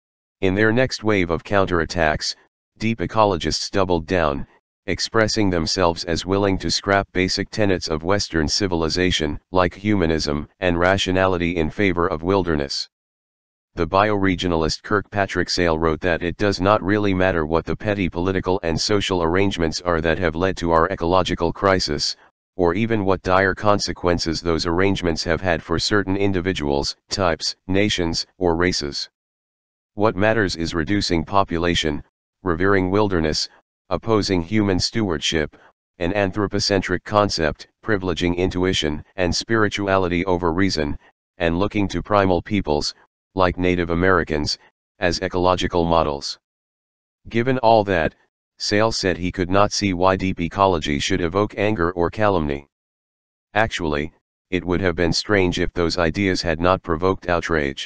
In their next wave of counterattacks, deep ecologists doubled down, expressing themselves as willing to scrap basic tenets of Western civilization, like humanism and rationality, in favor of wilderness. The bioregionalist Kirkpatrick Sale wrote that it does not really matter what the petty political and social arrangements are that have led to our ecological crisis, or even what dire consequences those arrangements have had for certain individuals, types, nations, or races. What matters is reducing population, revering wilderness, opposing human stewardship, an anthropocentric concept, privileging intuition and spirituality over reason, and looking to primal peoples, like Native Americans, as ecological models. Given all that, Sale said he could not see why deep ecology should evoke anger or calumny. Actually, it would have been strange if those ideas had not provoked outrage.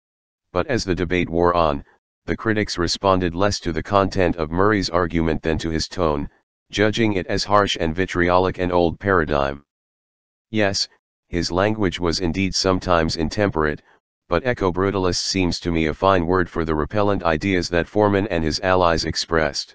But as the debate wore on, the critics responded less to the content of Murray's argument than to his tone, judging it as harsh and vitriolic and old paradigm. Yes, his language was indeed sometimes intemperate, but eco-brutalist seems to me a fine word for the repellent ideas that Foreman and his allies expressed.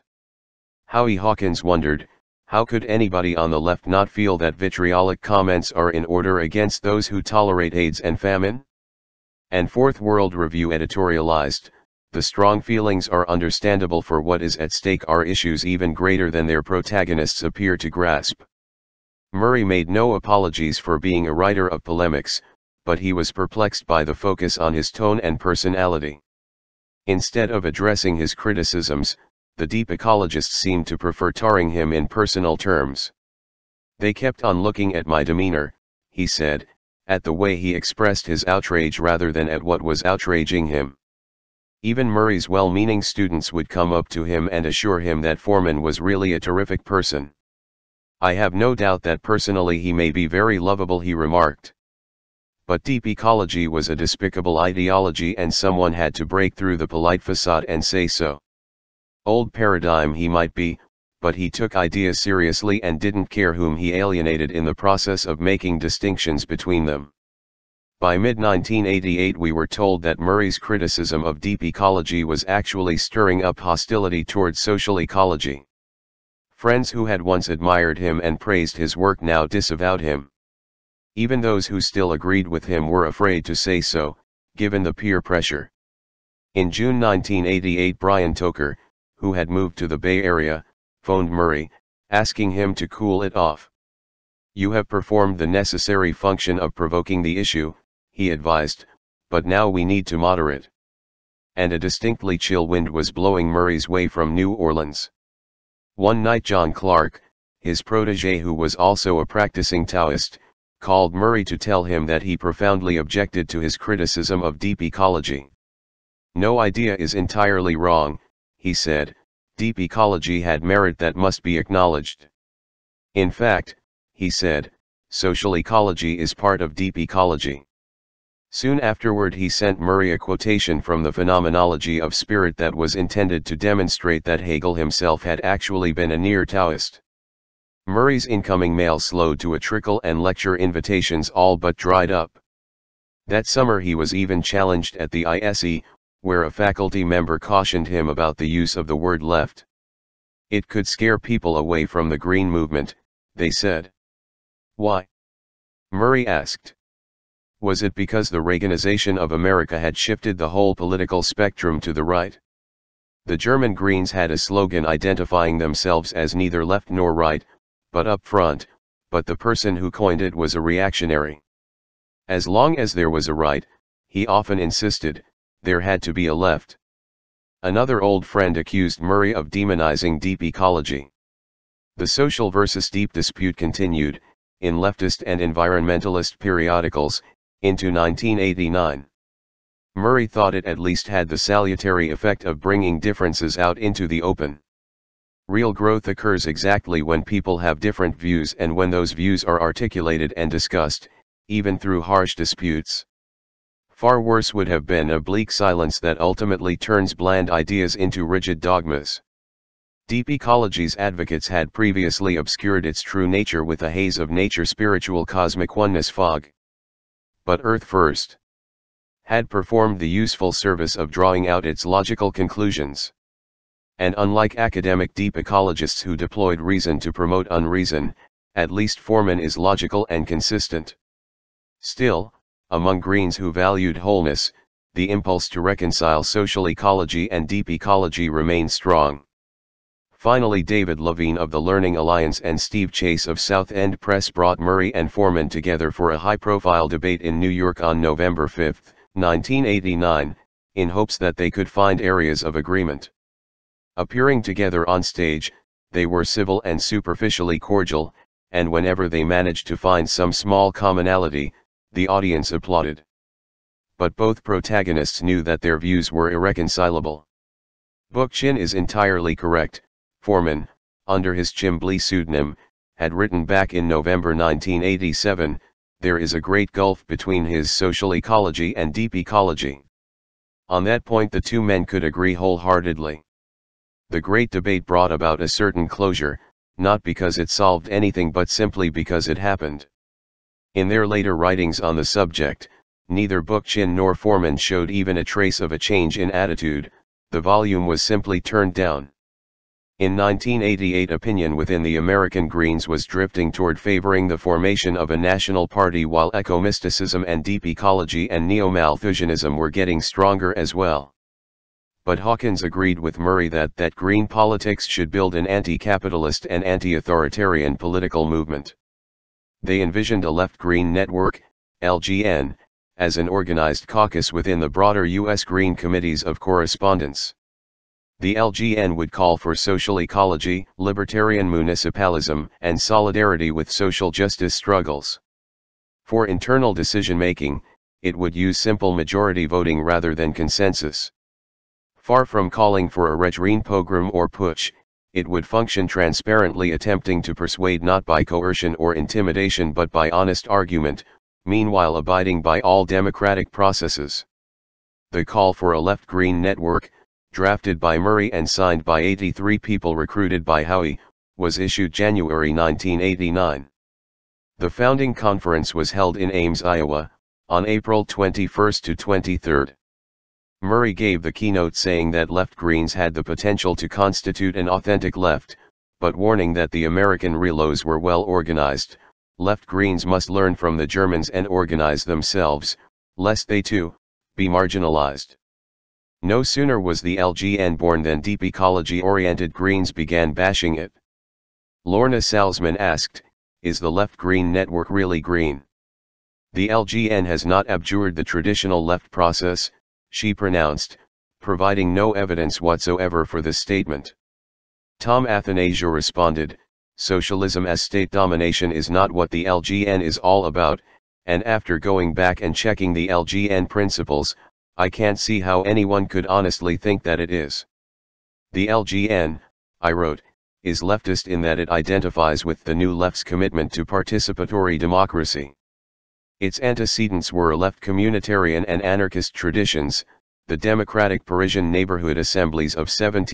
Howie Hawkins wondered, how could anybody on the left not feel that vitriolic comments are in order against those who tolerate AIDS and famine? And Fourth World Review editorialized, The strong feelings are understandable, for what is at stake are issues even greater than their protagonists appear to grasp. Murray made no apologies for being a writer of polemics, but he was perplexed by the focus on his tone and personality. Instead of addressing his criticisms, the deep ecologists seemed to prefer tarring him in personal terms. "They kept on looking at my demeanor," he said, "at the way he expressed his outrage rather than at what was outraging him." Even Murray's well-meaning students would come up to him and assure him that Forman was really a terrific person. "I have no doubt that personally he may be very lovable," he remarked. "But deep ecology was a despicable ideology, and someone had to break through the polite facade and say so. Old paradigm he might be, but he took ideas seriously and didn't care whom he alienated in the process of making distinctions between them." By mid-1988 we were told that Murray's criticism of deep ecology was actually stirring up hostility towards social ecology. Friends who had once admired him and praised his work now disavowed him. Even those who still agreed with him were afraid to say so, given the peer pressure. In June 1988, Brian Toker, who had moved to the Bay Area, phoned Murray, asking him to cool it off. "You have performed the necessary function of provoking the issue," he advised, "but now we need to moderate." And a distinctly chill wind was blowing Murray's way from New Orleans. One night John Clark, his protege who was also a practicing Taoist, called Murray to tell him that he profoundly objected to his criticism of deep ecology. "No idea is entirely wrong," he said, "deep ecology had merit that must be acknowledged. In fact," he said, "social ecology is part of deep ecology." Soon afterward he sent Murray a quotation from the Phenomenology of Spirit that was intended to demonstrate that Hegel himself had actually been a near-Taoist. Murray's incoming mail slowed to a trickle and lecture invitations all but dried up. That summer he was even challenged at the ISE, where a faculty member cautioned him about the use of the word left. "It could scare people away from the Green movement," they said. "Why?" Murray asked. Was it because the Reaganization of America had shifted the whole political spectrum to the right? The German Greens had a slogan identifying themselves as neither left nor right, but up front, but the person who coined it was a reactionary. As long as there was a right, he often insisted, there had to be a left. Another old friend accused Murray of demonizing deep ecology. The social versus deep dispute continued, in leftist and environmentalist periodicals, into 1989. Murray thought it at least had the salutary effect of bringing differences out into the open. Real growth occurs exactly when people have different views and when those views are articulated and discussed, even through harsh disputes. Far worse would have been a bleak silence that ultimately turns bland ideas into rigid dogmas. Deep ecology's advocates had previously obscured its true nature with a haze of nature-spiritual cosmic oneness fog. But Earth First had performed the useful service of drawing out its logical conclusions. And unlike academic deep ecologists who deployed reason to promote unreason, at least Forman is logical and consistent. Still, among Greens who valued wholeness, the impulse to reconcile social ecology and deep ecology remained strong. Finally, David Levine of the Learning Alliance and Steve Chase of South End Press brought Murray and Forman together for a high-profile debate in New York on November 5, 1989, in hopes that they could find areas of agreement. Appearing together on stage, they were civil and superficially cordial, and whenever they managed to find some small commonality, the audience applauded. But both protagonists knew that their views were irreconcilable. Bookchin is entirely correct. Forman, under his Chimbley pseudonym, had written back in November 1987, "There is a great gulf between his social ecology and deep ecology." On that point the two men could agree wholeheartedly. The great debate brought about a certain closure, not because it solved anything but simply because it happened. In their later writings on the subject, neither Bookchin nor Forman showed even a trace of a change in attitude, the volume was simply turned down. In 1988, opinion within the American Greens was drifting toward favoring the formation of a national party, while eco-mysticism and deep ecology and neo-Malthusianism were getting stronger as well. but Hawkins agreed with Murray that green politics should build an anti-capitalist and anti-authoritarian political movement. They envisioned a left-green network, LGN, as an organized caucus within the broader U.S. Green Committees of Correspondence. The LGN would call for social ecology, libertarian municipalism, and solidarity with social justice struggles. For internal decision-making, it would use simple majority voting rather than consensus. Far from calling for a Red-Green pogrom or putsch, it would function transparently, attempting to persuade not by coercion or intimidation but by honest argument, meanwhile abiding by all democratic processes. The call for a left-green network, drafted by Murray and signed by 83 people recruited by Howey, was issued January 1989. The founding conference was held in Ames, Iowa, on April 21 to 23. Murray gave the keynote saying that left Greens had the potential to constitute an authentic left, but warning that the American relos were well organized. Left Greens must learn from the Germans and organize themselves, lest they too be marginalized. No sooner was the LGN born than deep ecology-oriented Greens began bashing it. Lorna Salzman asked, "Is the left Green network really green?" "The LGN has not abjured the traditional left process," she pronounced, providing no evidence whatsoever for this statement. Tom Athanasiou responded, "Socialism as state domination is not what the LGN is all about, and after going back and checking the LGN principles, I can't see how anyone could honestly think that it is. The LGN," I wrote, "is leftist in that it identifies with the New Left's commitment to participatory democracy. Its antecedents were left communitarian and anarchist traditions, the democratic Parisian neighborhood assemblies of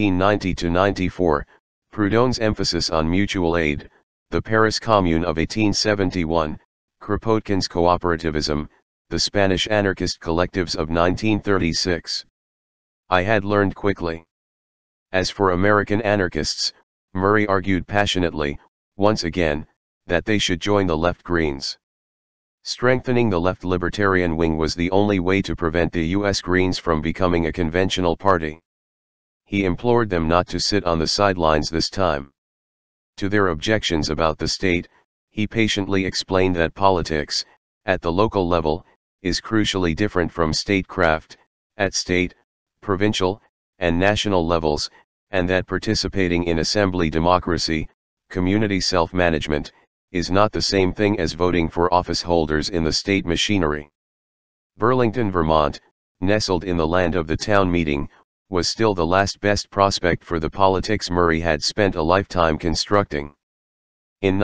1790–94, Proudhon's emphasis on mutual aid, the Paris Commune of 1871, Kropotkin's cooperativism, the Spanish anarchist collectives of 1936. I had learned quickly. As for American anarchists, Murray argued passionately, once again, that they should join the left Greens. Strengthening the left libertarian wing was the only way to prevent the U.S. Greens from becoming a conventional party. He implored them not to sit on the sidelines this time. To their objections about the state, he patiently explained that politics, at the local level, is crucially different from statecraft, at state, provincial, and national levels, and that participating in assembly democracy, community self-management, is not the same thing as voting for office holders in the state machinery. Burlington, Vermont, nestled in the land of the town meeting, was still the last best prospect for the politics Murray had spent a lifetime constructing. In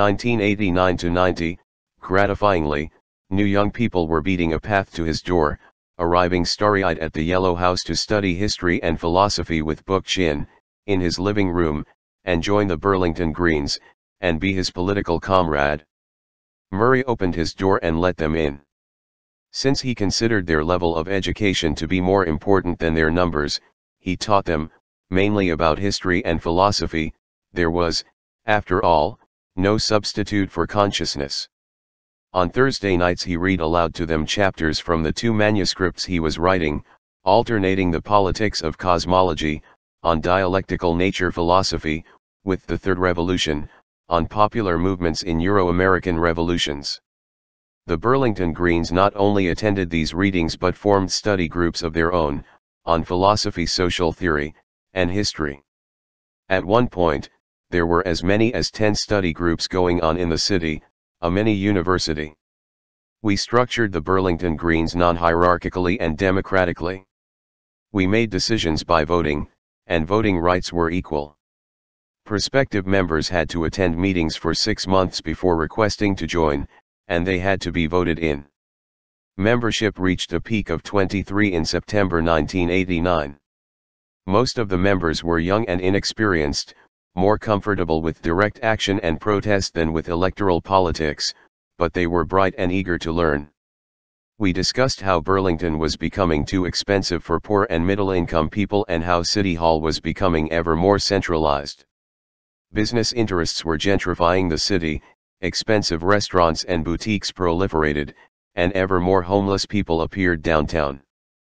1989–90, gratifyingly, new young people were beating a path to his door, arriving starry-eyed at the Yellow House to study history and philosophy with Book Chin, in his living room, and join the Burlington Greens, and be his political comrade. Murray opened his door and let them in. Since he considered their level of education to be more important than their numbers, he taught them, mainly about history and philosophy. There was, after all, no substitute for consciousness. On Thursday nights he read aloud to them chapters from the 2 manuscripts he was writing, alternating the politics of cosmology, on dialectical nature philosophy, with the Third Revolution, on popular movements in Euro-American revolutions. The Burlington Greens not only attended these readings but formed study groups of their own, on philosophy, social theory, and history. At one point, there were as many as 10 study groups going on in the city, a mini-university. We structured the Burlington Greens non-hierarchically and democratically. We made decisions by voting, and voting rights were equal. Prospective members had to attend meetings for 6 months before requesting to join, and they had to be voted in. Membership reached a peak of 23 in September 1989. Most of the members were young and inexperienced, more comfortable with direct action and protest than with electoral politics, but they were bright and eager to learn. We discussed how Burlington was becoming too expensive for poor and middle-income people and how City Hall was becoming ever more centralized. Business interests were gentrifying the city, expensive restaurants and boutiques proliferated, and ever more homeless people appeared downtown.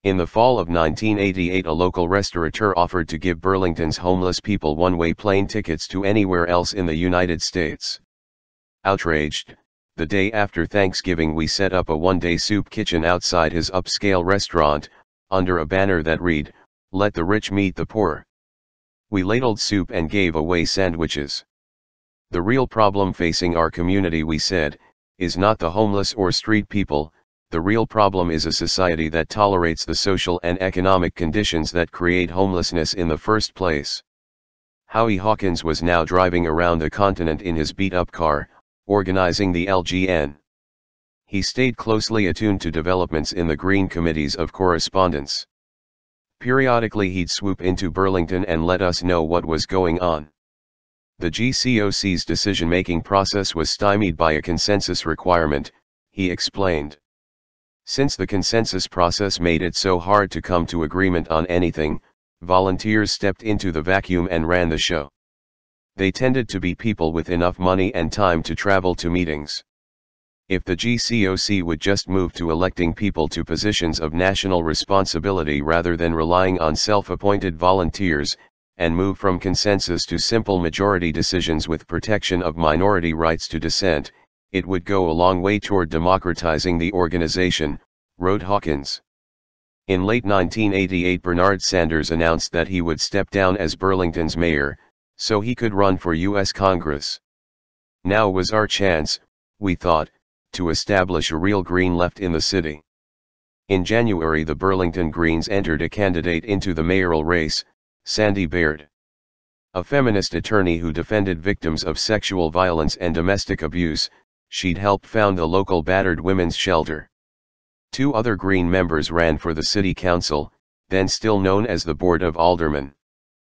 In the fall of 1988, a local restaurateur offered to give Burlington's homeless people one-way plane tickets to anywhere else in the United States. Outraged, the day after Thanksgiving we set up a one-day soup kitchen outside his upscale restaurant, under a banner that read, "Let the rich meet the poor." We ladled soup and gave away sandwiches. The real problem facing our community, we said, is not the homeless or street people. The real problem is a society that tolerates the social and economic conditions that create homelessness in the first place. Howie Hawkins was now driving around the continent in his beat-up car, organizing the LGN. He stayed closely attuned to developments in the Green Committees of Correspondence. Periodically he'd swoop into Burlington and let us know what was going on. The GCOC's decision-making process was stymied by a consensus requirement, he explained. Since the consensus process made it so hard to come to agreement on anything, volunteers stepped into the vacuum and ran the show. They tended to be people with enough money and time to travel to meetings. If the GCOC would just move to electing people to positions of national responsibility rather than relying on self-appointed volunteers, and move from consensus to simple majority decisions with protection of minority rights to dissent, it would go a long way toward democratizing the organization, wrote Hawkins. In late 1988, Bernard Sanders announced that he would step down as Burlington's mayor, so he could run for U.S. Congress. Now was our chance, we thought, to establish a real green left in the city. In January, the Burlington Greens entered a candidate into the mayoral race, Sandy Baird. A feminist attorney who defended victims of sexual violence and domestic abuse, she'd helped found the local battered women's shelter. 2 other Green members ran for the city council, then still known as the Board of Aldermen.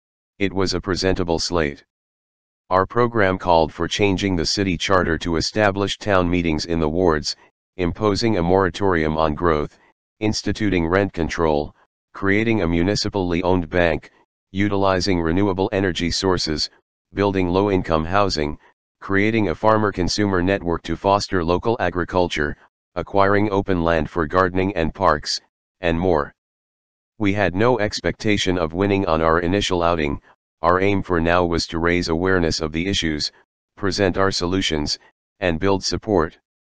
It was a presentable slate. Our program called for changing the city charter to establish town meetings in the wards, imposing a moratorium on growth, instituting rent control, creating a municipally owned bank, utilizing renewable energy sources, building low-income housing, creating a farmer-consumer network to foster local agriculture, acquiring open land for gardening and parks, and more. We had no expectation of winning on our initial outing. Our aim for now was to raise awareness of the issues, present our solutions, and build support.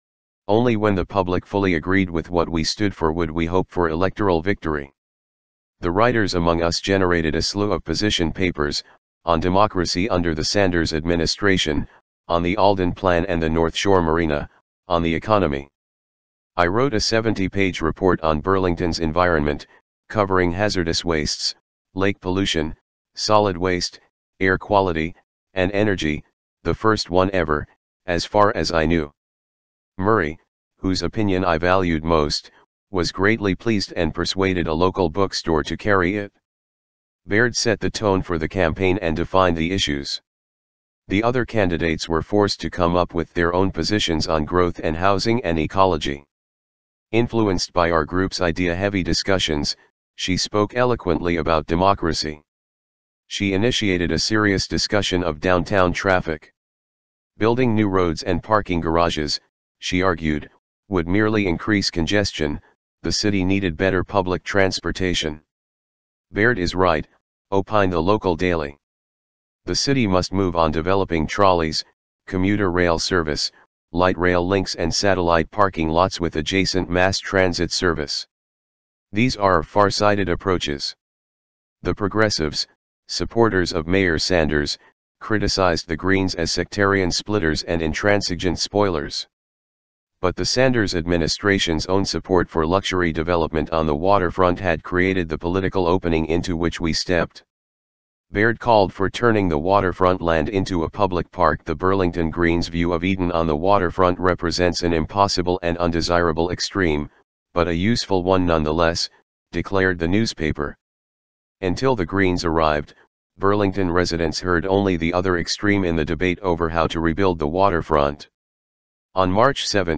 Only when the public fully agreed with what we stood for would we hope for electoral victory. The writers among us generated a slew of position papers, on democracy under the Sanders administration, on the Alden Plan and the North Shore Marina, on the economy. I wrote a 70-page report on Burlington's environment, covering hazardous wastes, lake pollution, solid waste, air quality, and energy, the first one ever, as far as I knew. Murray, whose opinion I valued most, was greatly pleased and persuaded a local bookstore to carry it. Baird set the tone for the campaign and defined the issues. The other candidates were forced to come up with their own positions on growth and housing and ecology. Influenced by our group's idea-heavy discussions, she spoke eloquently about democracy. She initiated a serious discussion of downtown traffic. Building new roads and parking garages, she argued, would merely increase congestion. The city needed better public transportation. Baird is right, opined the local daily. The city must move on developing trolleys, commuter rail service, light rail links and satellite parking lots with adjacent mass transit service. These are far-sighted approaches. The progressives, supporters of Mayor Sanders, criticized the Greens as sectarian splitters and intransigent spoilers. But the Sanders administration's own support for luxury development on the waterfront had created the political opening into which we stepped. Baird called for turning the waterfront land into a public park. The Burlington Greens' view of Eden on the waterfront represents an impossible and undesirable extreme, but a useful one nonetheless, declared the newspaper. Until the Greens arrived, Burlington residents heard only the other extreme in the debate over how to rebuild the waterfront. On March 7,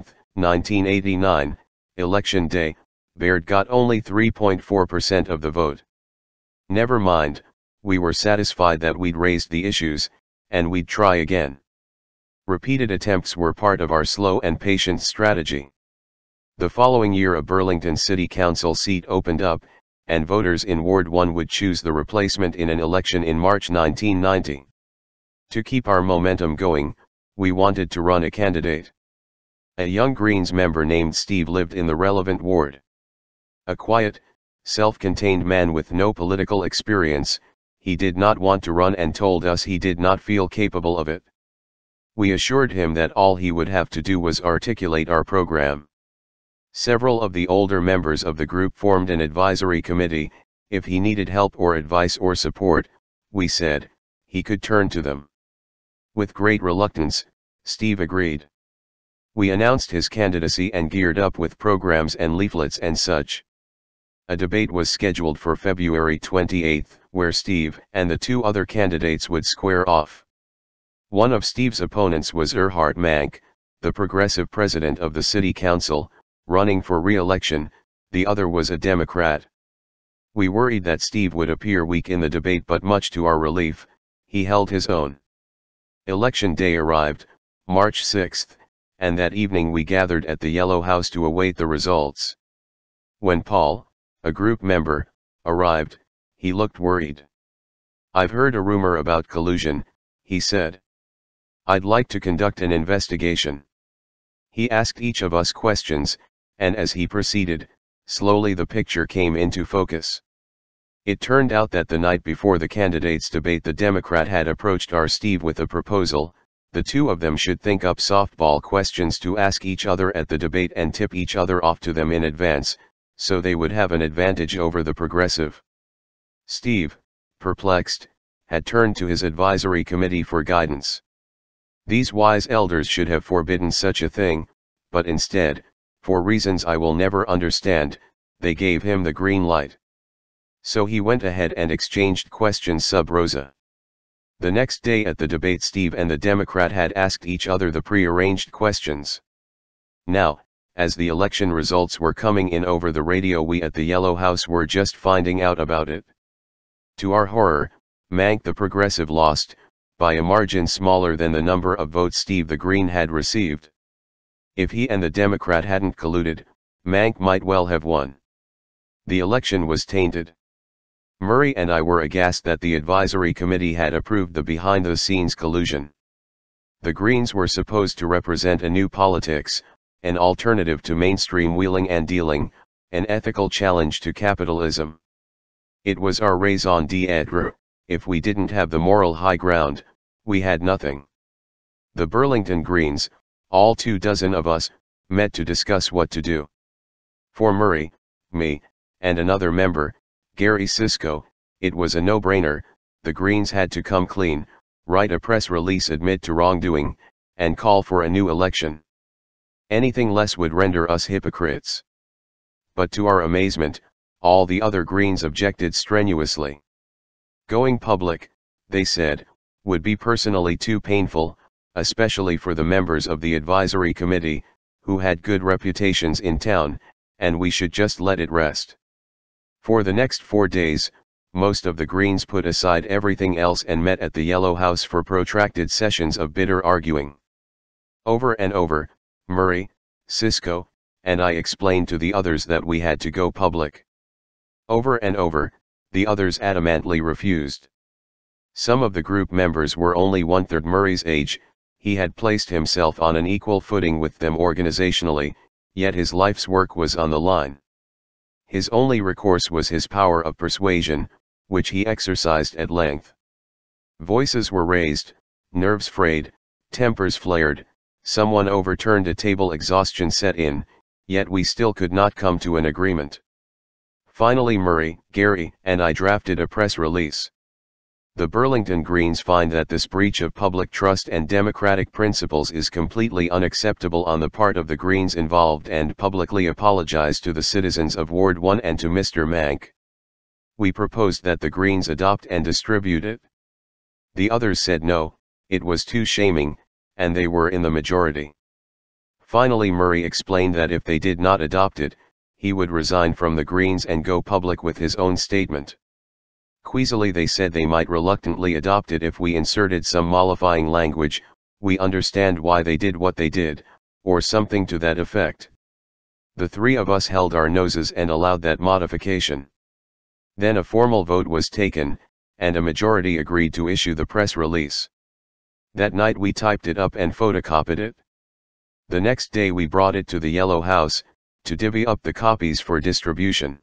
1989, Election Day, Baird got only 3.4% of the vote. Never mind, we were satisfied that we'd raised the issues, and we'd try again. Repeated attempts were part of our slow and patient strategy. The following year a Burlington City Council seat opened up, and voters in Ward 1 would choose the replacement in an election in March 1990. To keep our momentum going, we wanted to run a candidate. A young Greens member named Steve lived in the relevant ward. A quiet, self-contained man with no political experience, he did not want to run and told us he did not feel capable of it. We assured him that all he would have to do was articulate our program. Several of the older members of the group formed an advisory committee. If he needed help or advice or support, we said, he could turn to them. With great reluctance, Steve agreed. We announced his candidacy and geared up with programs and leaflets and such. A debate was scheduled for February 28, where Steve and the two other candidates would square off. One of Steve's opponents was Erhard Mank, the progressive president of the city council, running for re-election. The other was a Democrat. We worried that Steve would appear weak in the debate, but much to our relief, he held his own. Election day arrived, March 6, and that evening we gathered at the Yellow House to await the results. When Paul, a group member, arrived, he looked worried. "I've heard a rumor about collusion," he said. "I'd like to conduct an investigation." He asked each of us questions, and as he proceeded, slowly the picture came into focus. It turned out that the night before the candidates' debate, the Democrat had approached our Steve with a proposal. The two of them should think up softball questions to ask each other at the debate and tip each other off to them in advance, so they would have an advantage over the progressive. Steve, perplexed, had turned to his advisory committee for guidance. These wise elders should have forbidden such a thing, but instead, for reasons I will never understand, they gave him the green light. So he went ahead and exchanged questions sub rosa. The next day at the debate, Steve and the Democrat had asked each other the pre-arranged questions. Now, as the election results were coming in over the radio, we at the Yellow House were just finding out about it. To our horror, Mank the progressive lost, by a margin smaller than the number of votes Steve the Green had received. If he and the Democrat hadn't colluded, Mank might well have won. The election was tainted. Murray and I were aghast that the advisory committee had approved the behind-the-scenes collusion. The Greens were supposed to represent a new politics, an alternative to mainstream wheeling and dealing, an ethical challenge to capitalism. It was our raison d'être. If we didn't have the moral high ground, we had nothing. The Burlington Greens, all 24 of us, met to discuss what to do. For Murray, me, and another member, Gary Sisko, it was a no-brainer. The Greens had to come clean, write a press release, admit to wrongdoing, and call for a new election. Anything less would render us hypocrites. But to our amazement, all the other Greens objected strenuously. Going public, they said, would be personally too painful, especially for the members of the advisory committee, who had good reputations in town, and we should just let it rest. For the next 4 days, most of the Greens put aside everything else and met at the Yellow House for protracted sessions of bitter arguing. Over and over, Murray, Sisko, and I explained to the others that we had to go public. Over and over, the others adamantly refused. Some of the group members were only 1/3 Murray's age. He had placed himself on an equal footing with them organizationally, yet his life's work was on the line. His only recourse was his power of persuasion, which he exercised at length. Voices were raised, nerves frayed, tempers flared, someone overturned a table, exhaustion set in, yet we still could not come to an agreement. Finally Murray, Gary, and I drafted a press release. The Burlington Greens find that this breach of public trust and democratic principles is completely unacceptable on the part of the Greens involved, and publicly apologize to the citizens of Ward 1 and to Mr. Mank. We proposed that the Greens adopt and distribute it. The others said no, it was too shaming, and they were in the majority. Finally Murray explained that if they did not adopt it, he would resign from the Greens and go public with his own statement. Queasily they said they might reluctantly adopt it if we inserted some mollifying language, "We understand why they did what they did," or something to that effect. The 3 of us held our noses and allowed that modification. Then a formal vote was taken, and a majority agreed to issue the press release. That night we typed it up and photocopied it. The next day we brought it to the Yellow House, to divvy up the copies for distribution.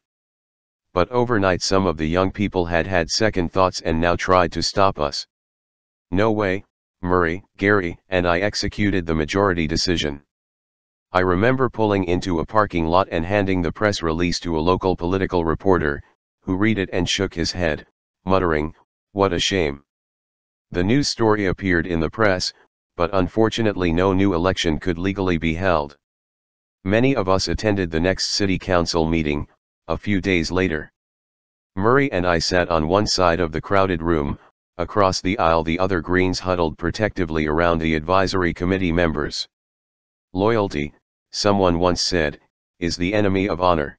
But overnight some of the young people had second thoughts and now tried to stop us. No way, Murray, Gary, and I executed the majority decision. I remember pulling into a parking lot and handing the press release to a local political reporter, who read it and shook his head, muttering, "What a shame." The news story appeared in the press, but unfortunately no new election could legally be held. Many of us attended the next city council meeting, a few days later. Murray and I sat on one side of the crowded room, across the aisle the other Greens huddled protectively around the advisory committee members. Loyalty, someone once said, is the enemy of honor.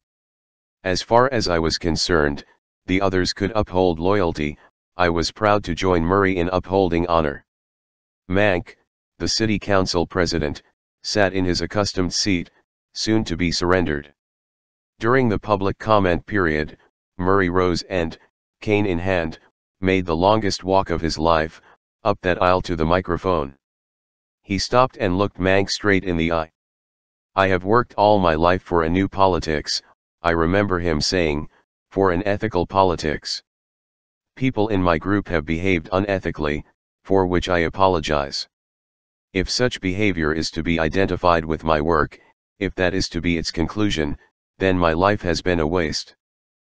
As far as I was concerned, the others could uphold loyalty. I was proud to join Murray in upholding honor. Mank, the city council president, sat in his accustomed seat, soon to be surrendered. During the public comment period, Murray rose and, cane in hand, made the longest walk of his life, up that aisle to the microphone. He stopped and looked Mank straight in the eye. "I have worked all my life for a new politics," I remember him saying, "for an ethical politics. People in my group have behaved unethically, for which I apologize. If such behavior is to be identified with my work, if that is to be its conclusion, then my life has been a waste."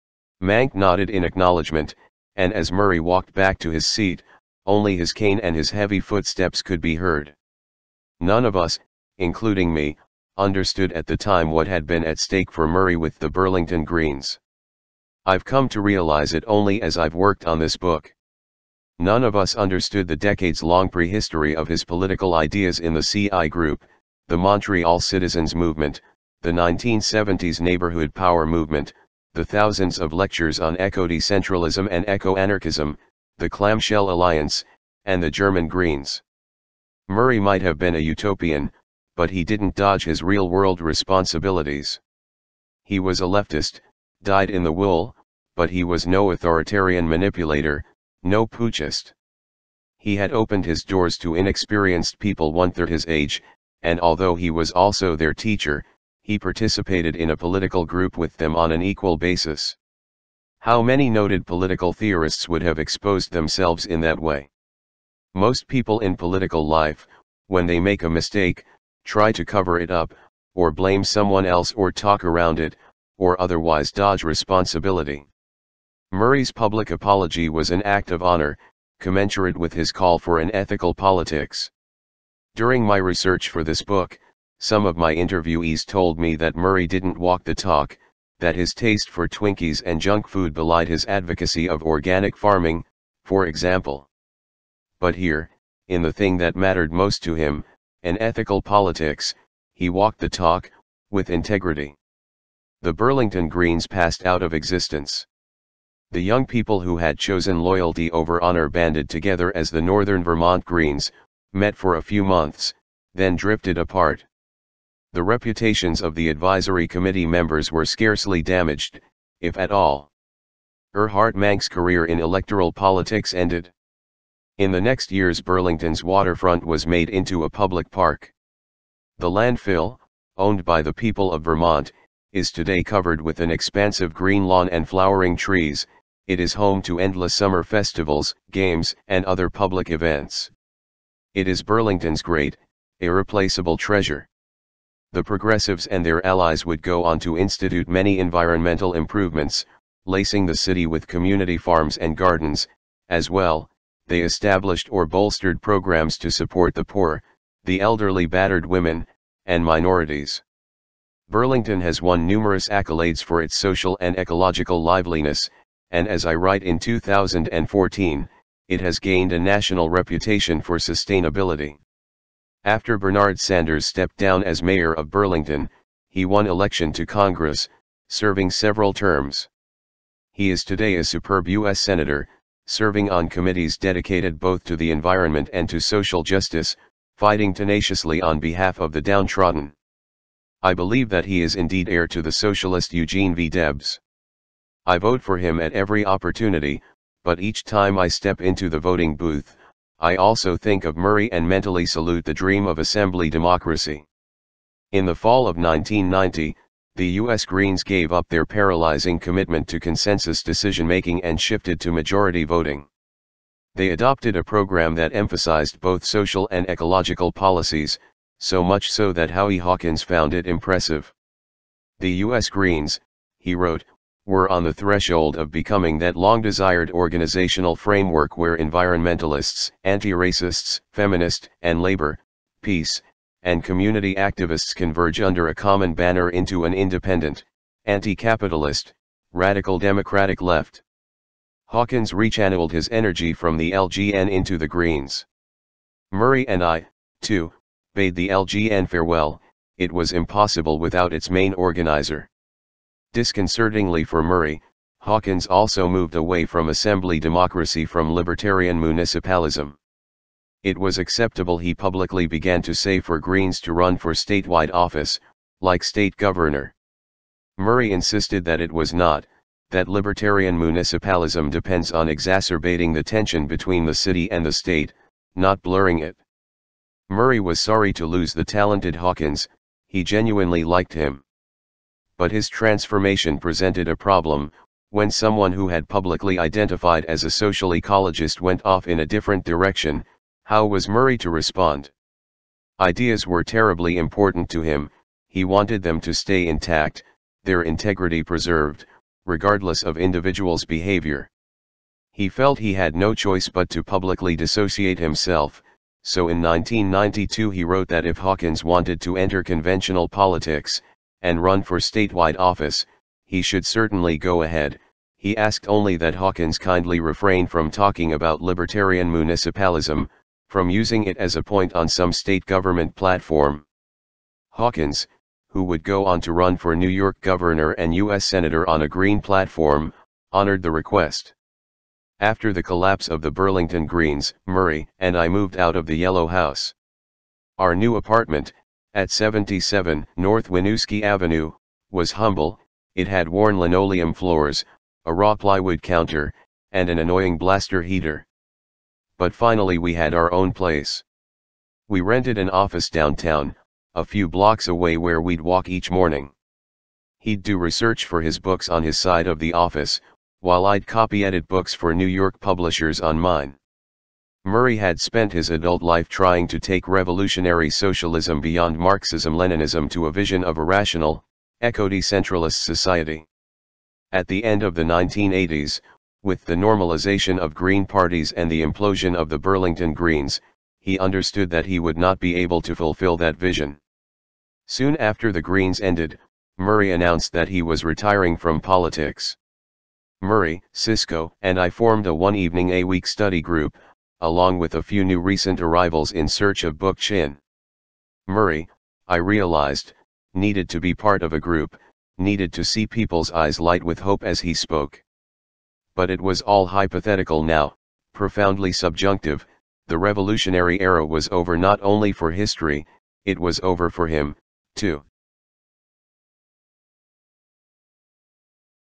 Mank nodded in acknowledgement, and as Murray walked back to his seat, only his cane and his heavy footsteps could be heard. None of us, including me, understood at the time what had been at stake for Murray with the Burlington Greens. I've come to realize it only as I've worked on this book. None of us understood the decades-long prehistory of his political ideas in the CI Group, the Montreal Citizens Movement, the 1970s Neighborhood Power Movement, the thousands of lectures on eco-decentralism and eco-anarchism, the Clamshell Alliance, and the German Greens. Murray might have been a utopian, but he didn't dodge his real-world responsibilities. He was a leftist, dyed in the wool, but he was no authoritarian manipulator, no putschist. He had opened his doors to inexperienced people one-third his age, and although he was also their teacher, he participated in a political group with them on an equal basis. How many noted political theorists would have exposed themselves in that way? Most people in political life, when they make a mistake, try to cover it up, or blame someone else or talk around it, or otherwise dodge responsibility. Murray's public apology was an act of honor, commensurate with his call for an ethical politics. During my research for this book, some of my interviewees told me that Murray didn't walk the talk, that his taste for Twinkies and junk food belied his advocacy of organic farming, for example. But here, in the thing that mattered most to him, an ethical politics, he walked the talk, with integrity. The Burlington Greens passed out of existence. The young people who had chosen loyalty over honor banded together as the Northern Vermont Greens, met for a few months, then drifted apart. The reputations of the advisory committee members were scarcely damaged, if at all. Erhard Mank's career in electoral politics ended. In the next years Burlington's waterfront was made into a public park. The landfill, owned by the people of Vermont, is today covered with an expansive green lawn and flowering trees. It is home to endless summer festivals, games, and other public events. It is Burlington's great, irreplaceable treasure. The progressives and their allies would go on to institute many environmental improvements, lacing the city with community farms and gardens. As well, they established or bolstered programs to support the poor, the elderly, battered women, and minorities. Burlington has won numerous accolades for its social and ecological liveliness, and as I write in 2014, it has gained a national reputation for sustainability. After Bernard Sanders stepped down as mayor of Burlington, he won election to Congress, serving several terms. He is today a superb U.S. Senator, serving on committees dedicated both to the environment and to social justice, fighting tenaciously on behalf of the downtrodden. I believe that he is indeed heir to the socialist Eugene V. Debs. I vote for him at every opportunity, but each time I step into the voting booth, I also think of Murray and mentally salute the dream of assembly democracy. In the fall of 1990, the U.S. Greens gave up their paralyzing commitment to consensus decision-making and shifted to majority voting. They adopted a program that emphasized both social and ecological policies, so much so that Howie Hawkins found it impressive. The U.S. Greens, he wrote, were on the threshold of becoming that long-desired organizational framework where environmentalists, anti-racists, feminists, and labor, peace, and community activists converge under a common banner into an independent, anti-capitalist, radical democratic left. Hawkins rechanneled his energy from the LGN into the Greens. Murray and I, too, bade the LGN farewell. It was impossible without its main organizer. Disconcertingly for Murray, Hawkins also moved away from assembly democracy from libertarian municipalism. It was acceptable, he publicly began to say, for Greens to run for statewide office, like state governor. Murray insisted that it was not, that libertarian municipalism depends on exacerbating the tension between the city and the state, not blurring it. Murray was sorry to lose the talented Hawkins, he genuinely liked him. But his transformation presented a problem. When someone who had publicly identified as a social ecologist went off in a different direction, how was Murray to respond? Ideas were terribly important to him, he wanted them to stay intact, their integrity preserved, regardless of individuals' behavior. He felt he had no choice but to publicly dissociate himself, so in 1992 he wrote that if Hawkins wanted to enter conventional politics, and run for statewide office, he should certainly go ahead. He asked only that Hawkins kindly refrain from talking about libertarian municipalism, from using it as a point on some state government platform. Hawkins, who would go on to run for New York governor and U.S. senator on a Green platform, honored the request. After the collapse of the Burlington Greens, Murray and I moved out of the Yellow House. Our new apartment, at 77 North Winooski Avenue, was humble. It had worn linoleum floors, a raw plywood counter, and an annoying blaster heater. But finally we had our own place. We rented an office downtown, a few blocks away, where we'd walk each morning. He'd do research for his books on his side of the office, while I'd copy-edit books for New York publishers on mine. Murray had spent his adult life trying to take revolutionary socialism beyond Marxism-Leninism to a vision of a rational, eco-decentralist society. At the end of the 1980s, with the normalization of Green parties and the implosion of the Burlington Greens, he understood that he would not be able to fulfill that vision. Soon after the Greens ended, Murray announced that he was retiring from politics. Murray, Cisco, and I formed a one-evening-a-week study group, along with a few new recent arrivals in search of book chin. Murray, I realized, needed to be part of a group, needed to see people's eyes light with hope as he spoke. But it was all hypothetical now, profoundly subjunctive. The revolutionary era was over, not only for history, it was over for him, too.